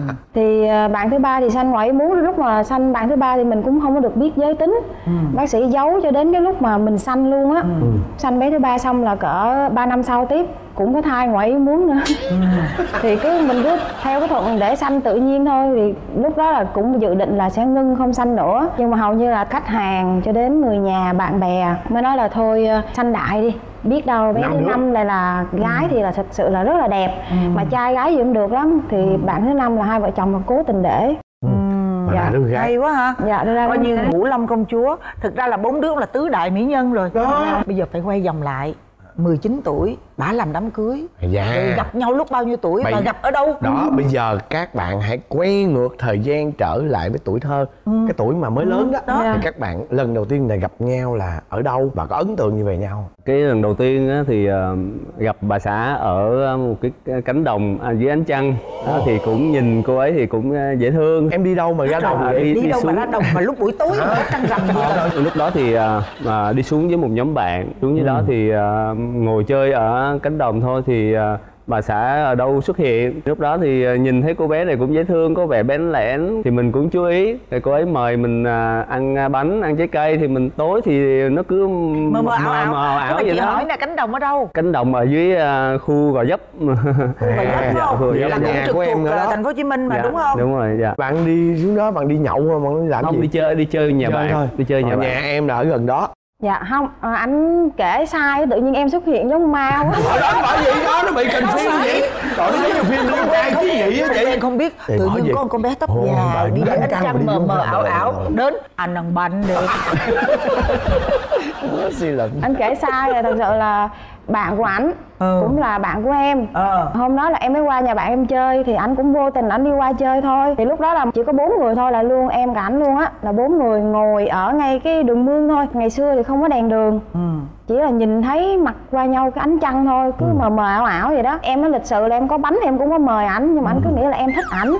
Thì bạn thứ ba thì sanh ngoài ý muốn, lúc mà sanh bạn thứ ba thì mình cũng không có được biết giới tính. Bác sĩ giấu cho đến cái lúc mà mình sanh luôn á. Sanh bé thứ ba xong là cỡ 3 năm sau tiếp cũng có thai ngoài ý muốn nữa. Thì cứ mình cứ theo cái thuận để sanh tự nhiên thôi. Thì lúc đó là cũng dự định là sẽ ngưng không sanh nữa, nhưng mà hầu như là khách hàng cho đến người nhà bạn bè mới nói là thôi sanh đại đi, biết đâu bé thứ 5 lại là gái thì là thật sự là rất là đẹp. Mà trai gái gì cũng được lắm. Thì bạn thứ 5 là hai vợ chồng mà cố tình để. Dạ, hay quá ha. Dạ, coi như Ngũ Long công chúa. Thực ra là 4 đứa là tứ đại mỹ nhân rồi đó. Bây giờ phải quay vòng lại. 19 tuổi bả làm đám cưới. Rồi gặp nhau lúc bao nhiêu tuổi và gặp ở đâu? Đó, bây giờ các bạn hãy quay ngược thời gian trở lại với tuổi thơ, cái tuổi mà mới lớn đó. Thì các bạn lần đầu tiên này gặp nhau là ở đâu và có ấn tượng như về nhau? Cái lần đầu tiên á, thì gặp bà xã ở một cái cánh đồng dưới ánh trăng thì cũng nhìn cô ấy thì cũng dễ thương. Em đi đâu mà ra đồng vậy? Đi đâu mà ra đồng mà lúc buổi tối trăng rằm vậy? Lúc đó thì đi xuống với một nhóm bạn, xuống dưới đó thì ngồi chơi ở cánh đồng thôi thì bà xã ở đâu xuất hiện. Lúc đó thì nhìn thấy cô bé này cũng dễ thương, có vẻ bén lẻn thì mình cũng chú ý. Thì cô ấy mời mình ăn bánh, ăn trái cây thì mình tối thì nó cứ mờ ảo vậy đó. Hỏi là cánh đồng ở đâu? Cánh đồng ở dưới khu Gò Vấp. Gò Vấp không? Là cũng trực thuộc thành phố Hồ Chí Minh mà đúng không? Đúng rồi, dạ. Bạn đi xuống đó bạn đi nhậu mà bạn làm không, gì? đi chơi nhà bạn thôi. Đi chơi nhà bạn. Nhà em là ở gần đó. Dạ không, anh kể sai, tự nhiên em xuất hiện giống ma quá. Ở đó bởi vì đó nó bị cần phim vậy. Còn nó giống phim liên quan chứ gì á chị. Em không biết, tự nhiên có con bé tóc dài đi đến ánh trăng mờ ảo đến anh ăn bánh đi. Anh kể sai là thật sự là bạn của ảnh cũng là bạn của em. Hôm đó là em mới qua nhà bạn em chơi thì ảnh cũng vô tình ảnh đi qua chơi thôi. Thì lúc đó là chỉ có 4 người thôi, là luôn em cả ảnh luôn á, là 4 người ngồi ở ngay cái đường mương thôi. Ngày xưa thì không có đèn đường, chỉ là nhìn thấy mặt qua nhau cái ánh trăng thôi, cứ mờ ảo vậy đó. Em nói lịch sự là em có bánh thì em cũng có mời ảnh, nhưng mà ảnh cứ nghĩ là em thích ảnh.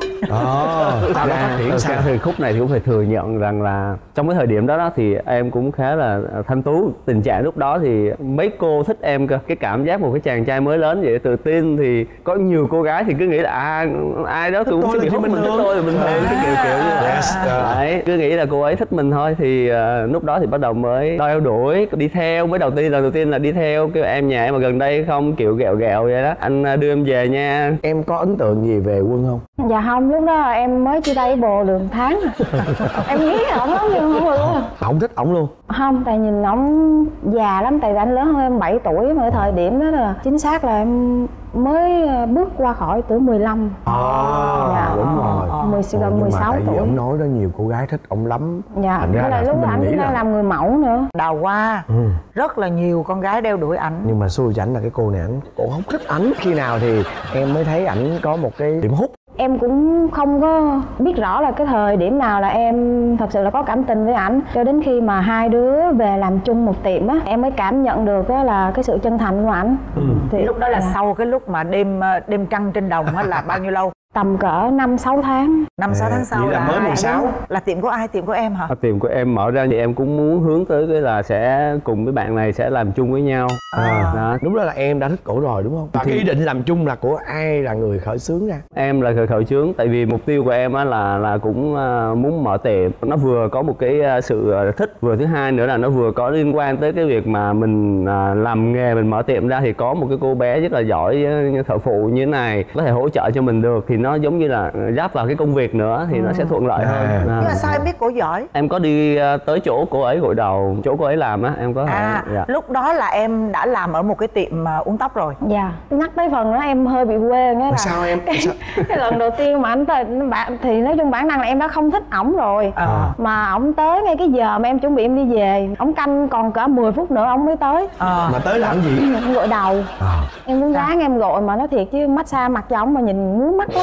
Tao đã phát triển sao? Thì khúc này thì cũng phải thừa nhận rằng là trong cái thời điểm đó thì em cũng khá là thanh tú. Tình trạng lúc đó thì mấy cô thích em cơ. Cái cảm giác một cái chàng trai mới lớn vậy, tự tin thì có nhiều cô gái thì cứ nghĩ là ai đó cũng sẽ bị hút, mình thích tôi là bình thường, cái kiểu như vậy. Đấy, cứ nghĩ là cô ấy thích mình thôi. Thì lúc đó thì bắt đầu mới đeo đuổi, đi theo. Mới lần đầu tiên là đi theo, kêu em nhà em ở gần đây không, kiểu ghẹo vậy đó, anh đưa em về nha. Em có ấn tượng gì về Quân không? Dạ không, lúc đó em mới chia tay với bồ được 1 tháng. Em nghĩ ổng lắm nhưng không được. Không thích ổng luôn? Không, tại nhìn ổng già lắm, tại vì anh lớn hơn em 7 tuổi mà thời điểm đó là chính xác là em mới bước qua khỏi tuổi 15. Dạ, đúng rồi. Gần 16 tuổi. Ông nói đó nhiều cô gái thích ông lắm. Dạ, thành ra là lúc anh cũng đang làm người mẫu nữa. Đào Hoa rất là nhiều con gái đeo đuổi ảnh. Nhưng mà xui cho ảnh là cái cô này ảnh cũng không thích ảnh. Khi nào thì em mới thấy ảnh có một cái điểm hút? Em cũng không có biết rõ là cái thời điểm nào là em thật sự là có cảm tình với ảnh, cho đến khi mà hai đứa về làm chung một tiệm á, em mới cảm nhận được á là cái sự chân thành của ảnh. Thì lúc đó là sau cái lúc mà đêm trăng trên đồng á là bao nhiêu lâu? Tầm cỡ 5-6 tháng. 5-6 tháng sau là mới 16. Là tiệm của ai? Tiệm của em hả? Tiệm của em mở ra thì em cũng muốn hướng tới cái là sẽ cùng với bạn này sẽ làm chung với nhau. Đó. Đúng là em đã thích cổ rồi đúng không? Và cái ý định làm chung là của ai là người khởi xướng ra? Em là người khởi xướng, tại vì mục tiêu của em á là cũng muốn mở tiệm. Nó vừa có một cái sự thích, vừa thứ hai nữa là nó vừa có liên quan tới cái việc mà mình làm nghề, mình mở tiệm ra thì có một cái cô bé rất là giỏi thợ phụ như thế này có thể hỗ trợ cho mình được, thì nó giống như là giáp vào cái công việc nữa thì nó sẽ thuận lợi hơn. Nhưng mà sao em biết cổ giỏi? Em có đi tới chỗ cô ấy gội đầu, chỗ cô ấy làm á, em có dạ. Lúc đó là em đã làm ở một cái tiệm uống tóc rồi. Dạ. Nhắc tới phần đó em hơi bị quê nghe là sao em? Cái lần đầu tiên mà anh tới bạn thì nói chung bản năng là em đã không thích ổng rồi. Mà ổng tới ngay cái giờ mà em chuẩn bị em đi về, ổng canh còn cả 10 phút nữa ổng mới tới. Mà tới làm gì? Gội đầu. Em muốn gán em gội mà nói thiệt chứ massage mặt cho ổng mà nhìn muốn mắt lắm.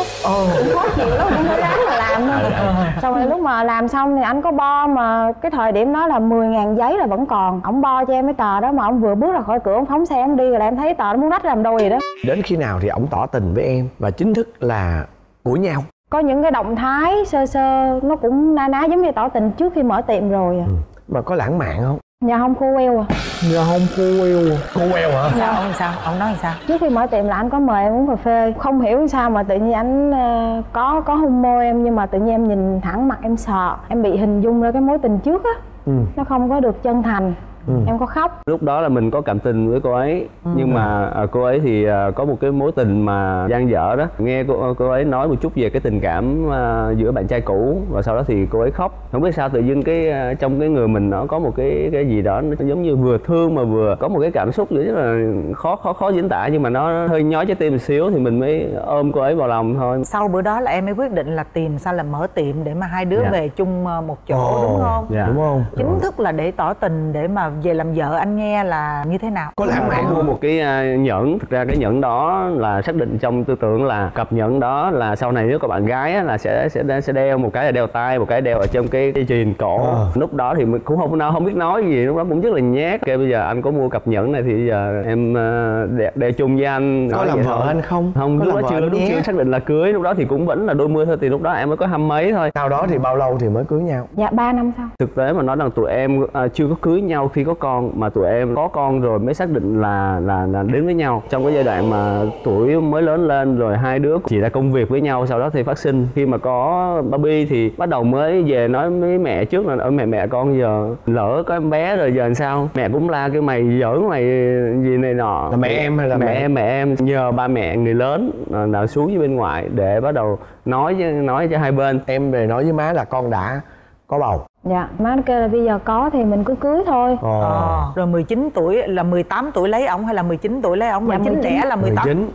cũng khó chịu lắm, cũng phải ráng mà làm thôi. Xong rồi lúc mà làm xong thì anh có bo, mà cái thời điểm đó là 10.000 giấy là vẫn còn. Ổng bo cho em cái tờ đó, mà ổng vừa bước ra khỏi cửa, ổng phóng xe ổng đi, rồi là em thấy tờ nó muốn rách làm đôi vậy đó. Đến khi nào thì ổng tỏ tình với em và chính thức là của nhau? Có những cái động thái sơ sơ nó cũng na ná giống như tỏ tình trước khi mở tiệm rồi. Mà có lãng mạn không? Dạ không, khô queo à. Dạ không, khô queo. Khô queo hả? Sao ông sao? Ông nói sao? Trước khi mở tiệm là anh có mời em uống cà phê. Không hiểu sao mà tự nhiên anh có hôn môi em, nhưng mà tự nhiên em nhìn thẳng mặt em sợ. Em bị hình dung ra cái mối tình trước á, nó không có được chân thành. Em có khóc. Lúc đó là mình có cảm tình với cô ấy, nhưng mà cô ấy thì có một cái mối tình mà dang dở đó. Nghe cô ấy nói một chút về cái tình cảm giữa bạn trai cũ, và sau đó thì cô ấy khóc. Không biết sao tự dưng cái trong cái người mình nó có một cái gì đó nó giống như vừa thương mà vừa có một cái cảm xúc rất là khó diễn tả, nhưng mà nó hơi nhói trái tim một xíu, thì mình mới ôm cô ấy vào lòng thôi. Sau bữa đó là em mới quyết định là tìm sao là mở tiệm để mà hai đứa về chung một chỗ, đúng không? Đúng không? Chính thức là để tỏ tình, để mà về làm vợ anh nghe là như thế nào? Có lãng mạn mua một cái nhẫn. Thực ra cái nhẫn đó là xác định trong tư tưởng là cặp nhẫn đó là sau này nếu có bạn gái á, là sẽ đeo, một cái là đeo tay, một cái đeo ở trong cái chuyền cổ. Lúc đó thì mình cũng không biết nói gì, lúc đó cũng rất là nhát. Kêu bây giờ anh có mua cặp nhẫn này thì bây giờ em đeo chung với anh. Có làm vợ anh không? Không, lúc đó chưa xác định là cưới. Lúc đó thì cũng vẫn là đôi mươi thôi, thì lúc đó em mới có 20 mấy thôi. Sau đó thì bao lâu thì mới cưới nhau? Dạ 3 năm sau. Thực tế mà nói rằng tụi em chưa có cưới nhau khi có con, mà tụi em có con rồi mới xác định là đến với nhau. Trong cái giai đoạn mà tuổi mới lớn lên rồi, hai đứa chỉ là công việc với nhau, sau đó thì phát sinh. Khi mà có baby thì bắt đầu mới về nói với mẹ trước là ở mẹ con giờ lỡ có em bé rồi giờ làm sao. Mẹ cũng la cái mày giỡn mày gì này nọ. Là mẹ em hay là mẹ em nhờ ba mẹ người lớn nào xuống với bên ngoài để bắt đầu nói cho hai bên. Em về nói với má là con đã có bầu. Dạ, má kêu là bây giờ có thì mình cứ cưới thôi. Rồi 19 tuổi là 18 tuổi lấy ổng hay là 19 tuổi lấy ổng? Dạ, 19 đẻ là 18.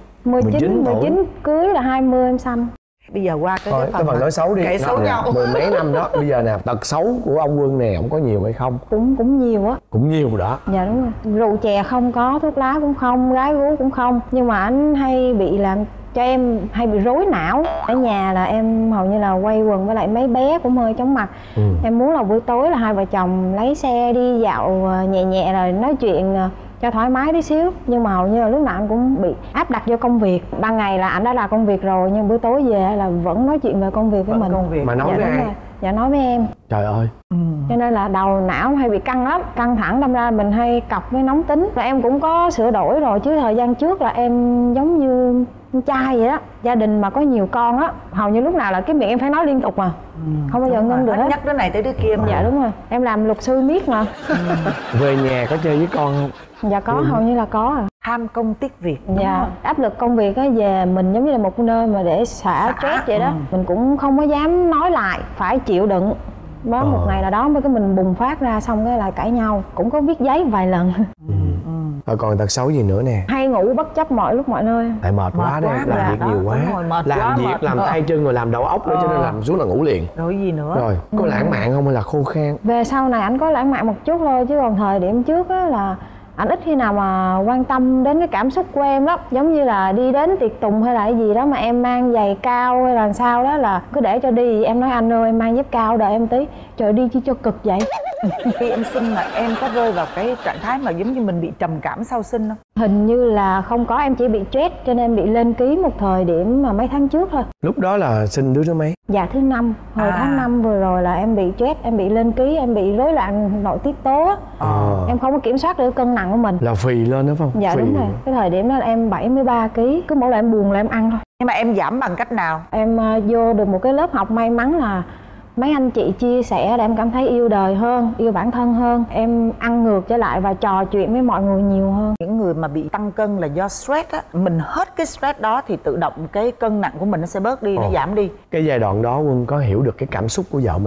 19 cưới là 20 em sanh. Bây giờ qua cái phần nói xấu đi. Kể xấu nhau. Mười mấy năm đó, bây giờ nè, tật xấu của ông Quân này ổng có nhiều hay không? Cũng nhiều á. Cũng nhiều rồi đó. Dạ đúng rồi. Rượu chè không có, thuốc lá cũng không, gái gú cũng không. Nhưng mà anh hay bị làm cho em hay bị rối não. Ở nhà là em hầu như là quay quần với lại mấy bé cũng hơi chóng mặt. Em muốn là buổi tối là hai vợ chồng lấy xe đi dạo nhẹ nhẹ rồi nói chuyện cho thoải mái tí xíu. Nhưng mà hầu như là lúc nào anh cũng bị áp đặt vô công việc. Ban ngày là anh đã là công việc rồi, nhưng buổi tối về là vẫn nói chuyện về công việc với mình. Mà nói với ai? Dạ nói với em. Trời ơi. Cho nên là đầu não hay bị căng lắm, căng thẳng, đâm ra mình hay cọc với nóng tính. Và em cũng có sửa đổi rồi, chứ thời gian trước là em giống như con trai vậy đó. Gia đình mà có nhiều con á, hầu như lúc nào là cái miệng em phải nói liên tục mà. Không bao giờ ngưng được hết. Nhắc đứa này tới đứa kia mà. Dạ đúng rồi, em làm luật sư miết mà. Về nhà có chơi với con không? Dạ có, hầu như là có à. Tham công tiếc việc. Dạ, áp lực công việc á, về mình giống như là một nơi mà để xả stress vậy đó. Mình cũng không có dám nói lại, phải chịu đựng. Đó, một ngày nào đó mới cái mình bùng phát ra, xong cái lại cãi nhau. Cũng có viết giấy vài lần. Rồi còn tật xấu gì nữa nè? Hay ngủ bất chấp mọi lúc mọi nơi. Tại mệt quá đấy, làm việc nhiều quá. Làm việc, làm tay chân rồi làm đầu óc nữa, cho nên làm xuống là ngủ liền. Rồi gì nữa? Rồi, có lãng mạn không hay là khô khan? Về sau này anh có lãng mạn một chút thôi, chứ còn thời điểm trước á là anh ít khi nào mà quan tâm đến cái cảm xúc của em lắm. Giống như là đi đến tiệc tùng hay là cái gì đó mà em mang giày cao hay là sao đó là cứ để cho đi. Em nói anh ơi em mang dép cao đợi em tí. Trời đi chi cho cực vậy. Khi em sinh là em có rơi vào cái trạng thái mà giống như mình bị trầm cảm sau sinh không? Hình như là không có, em chỉ bị stress cho nên bị lên ký một thời điểm mà mấy tháng trước thôi. Lúc đó là sinh đứa thứ mấy? Dạ thứ 5. Hồi tháng 5 vừa rồi là em bị stress, em bị lên ký, em bị rối loạn nội tiết tố á. Em không có kiểm soát được cân nặng của mình. Là phì lên đó phải không? Dạ đúng rồi. Cái thời điểm đó là em 73 kg. Cứ mỗi lần em buồn là em ăn thôi. Nhưng mà em giảm bằng cách nào? Em vô được một cái lớp học may mắn là mấy anh chị chia sẻ để em cảm thấy yêu đời hơn, yêu bản thân hơn. Em ăn ngược trở lại và trò chuyện với mọi người nhiều hơn. Những người mà bị tăng cân là do stress á, mình hết cái stress đó thì tự động cái cân nặng của mình nó sẽ bớt đi, nó giảm đi. Cái giai đoạn đó Quân có hiểu được cái cảm xúc của vợ mình hay không?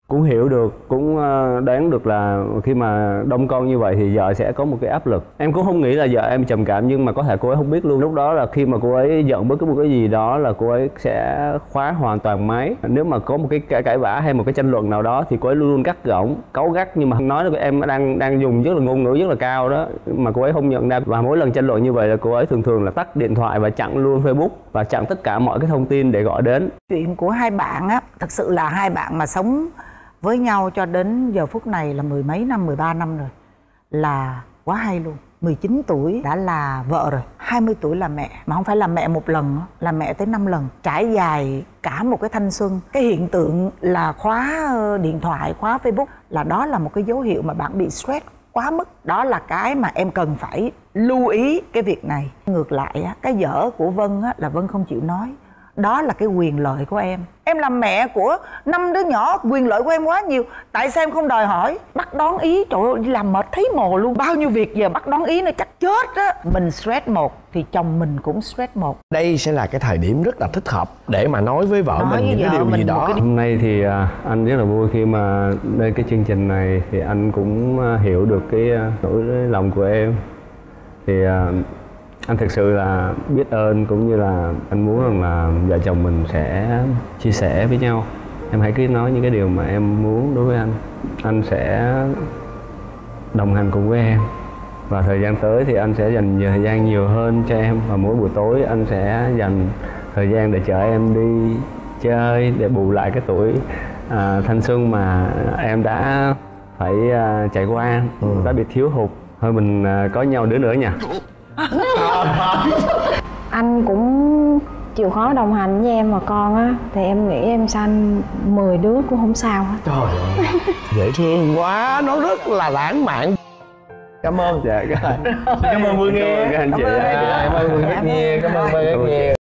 Cũng hiểu được, cũng đoán được là khi mà đông con như vậy thì vợ sẽ có một cái áp lực. Em cũng không nghĩ là vợ em trầm cảm, nhưng mà có thể cô ấy không biết luôn. Lúc đó là khi mà cô ấy giận bất cứ một cái gì đó là cô ấy sẽ khóa hoàn toàn máy. Nếu mà có một cái cãi vã hay một cái tranh luận nào đó thì cô ấy luôn luôn cắt gỏng, cáu gắt, nhưng mà nói là em đang dùng rất là ngôn ngữ rất là cao đó mà cô ấy không nhận ra. Và mỗi lần tranh luận như vậy là cô ấy thường là tắt điện thoại và chặn luôn Facebook và chặn tất cả mọi cái thông tin để gọi đến. Chuyện của hai bạn á, thật sự là hai bạn mà sống với nhau cho đến giờ phút này là 10 mấy năm, 13 năm rồi, là quá hay luôn. 19 tuổi đã là vợ rồi, 20 tuổi là mẹ, mà không phải là mẹ một lần, là mẹ tới 5 lần, trải dài cả một cái thanh xuân. Cái hiện tượng là khóa điện thoại, khóa Facebook là đó là một cái dấu hiệu mà bạn bị stress quá mức. Đó là cái mà em cần phải lưu ý cái việc này. Ngược lại á, cái dở của Vân á, là Vân không chịu nói. Đó là cái quyền lợi của em. Em làm mẹ của 5 đứa nhỏ, quyền lợi của em quá nhiều. Tại sao em không đòi hỏi? Bắt đón ý, trời ơi, đi làm mệt thấy mồ luôn. Bao nhiêu việc giờ bắt đón ý nó chắc chết á. Mình stress một thì chồng mình cũng stress một. Đây sẽ là cái thời điểm rất là thích hợp để mà nói với vợ mình những cái điều gì đó. Hôm nay thì anh rất là vui khi mà lên cái chương trình này thì anh cũng hiểu được cái nỗi lòng của em. Thì anh thực sự là biết ơn, cũng như là anh muốn rằng là vợ chồng mình sẽ chia sẻ với nhau. Em hãy cứ nói những cái điều mà em muốn đối với anh. Anh sẽ đồng hành cùng với em. Và thời gian tới thì anh sẽ dành thời gian nhiều hơn cho em. Và mỗi buổi tối anh sẽ dành thời gian để chở em đi chơi, để bù lại cái tuổi thanh xuân mà em đã phải trải qua, đã bị thiếu hụt. Thôi mình có nhau đứa nữa nha. Anh cũng chịu khó đồng hành với em và con á, thì em nghĩ em sanh 10 đứa cũng không sao hết. Trời ơi, dễ thương quá, nó rất là lãng mạn. Cảm ơn. Dạ, cảm ơn Vương Nghe. Cảm ơn các anh chị. Cảm ơn Vương rất nhiều. Cảm ơn Vương rất nhiều.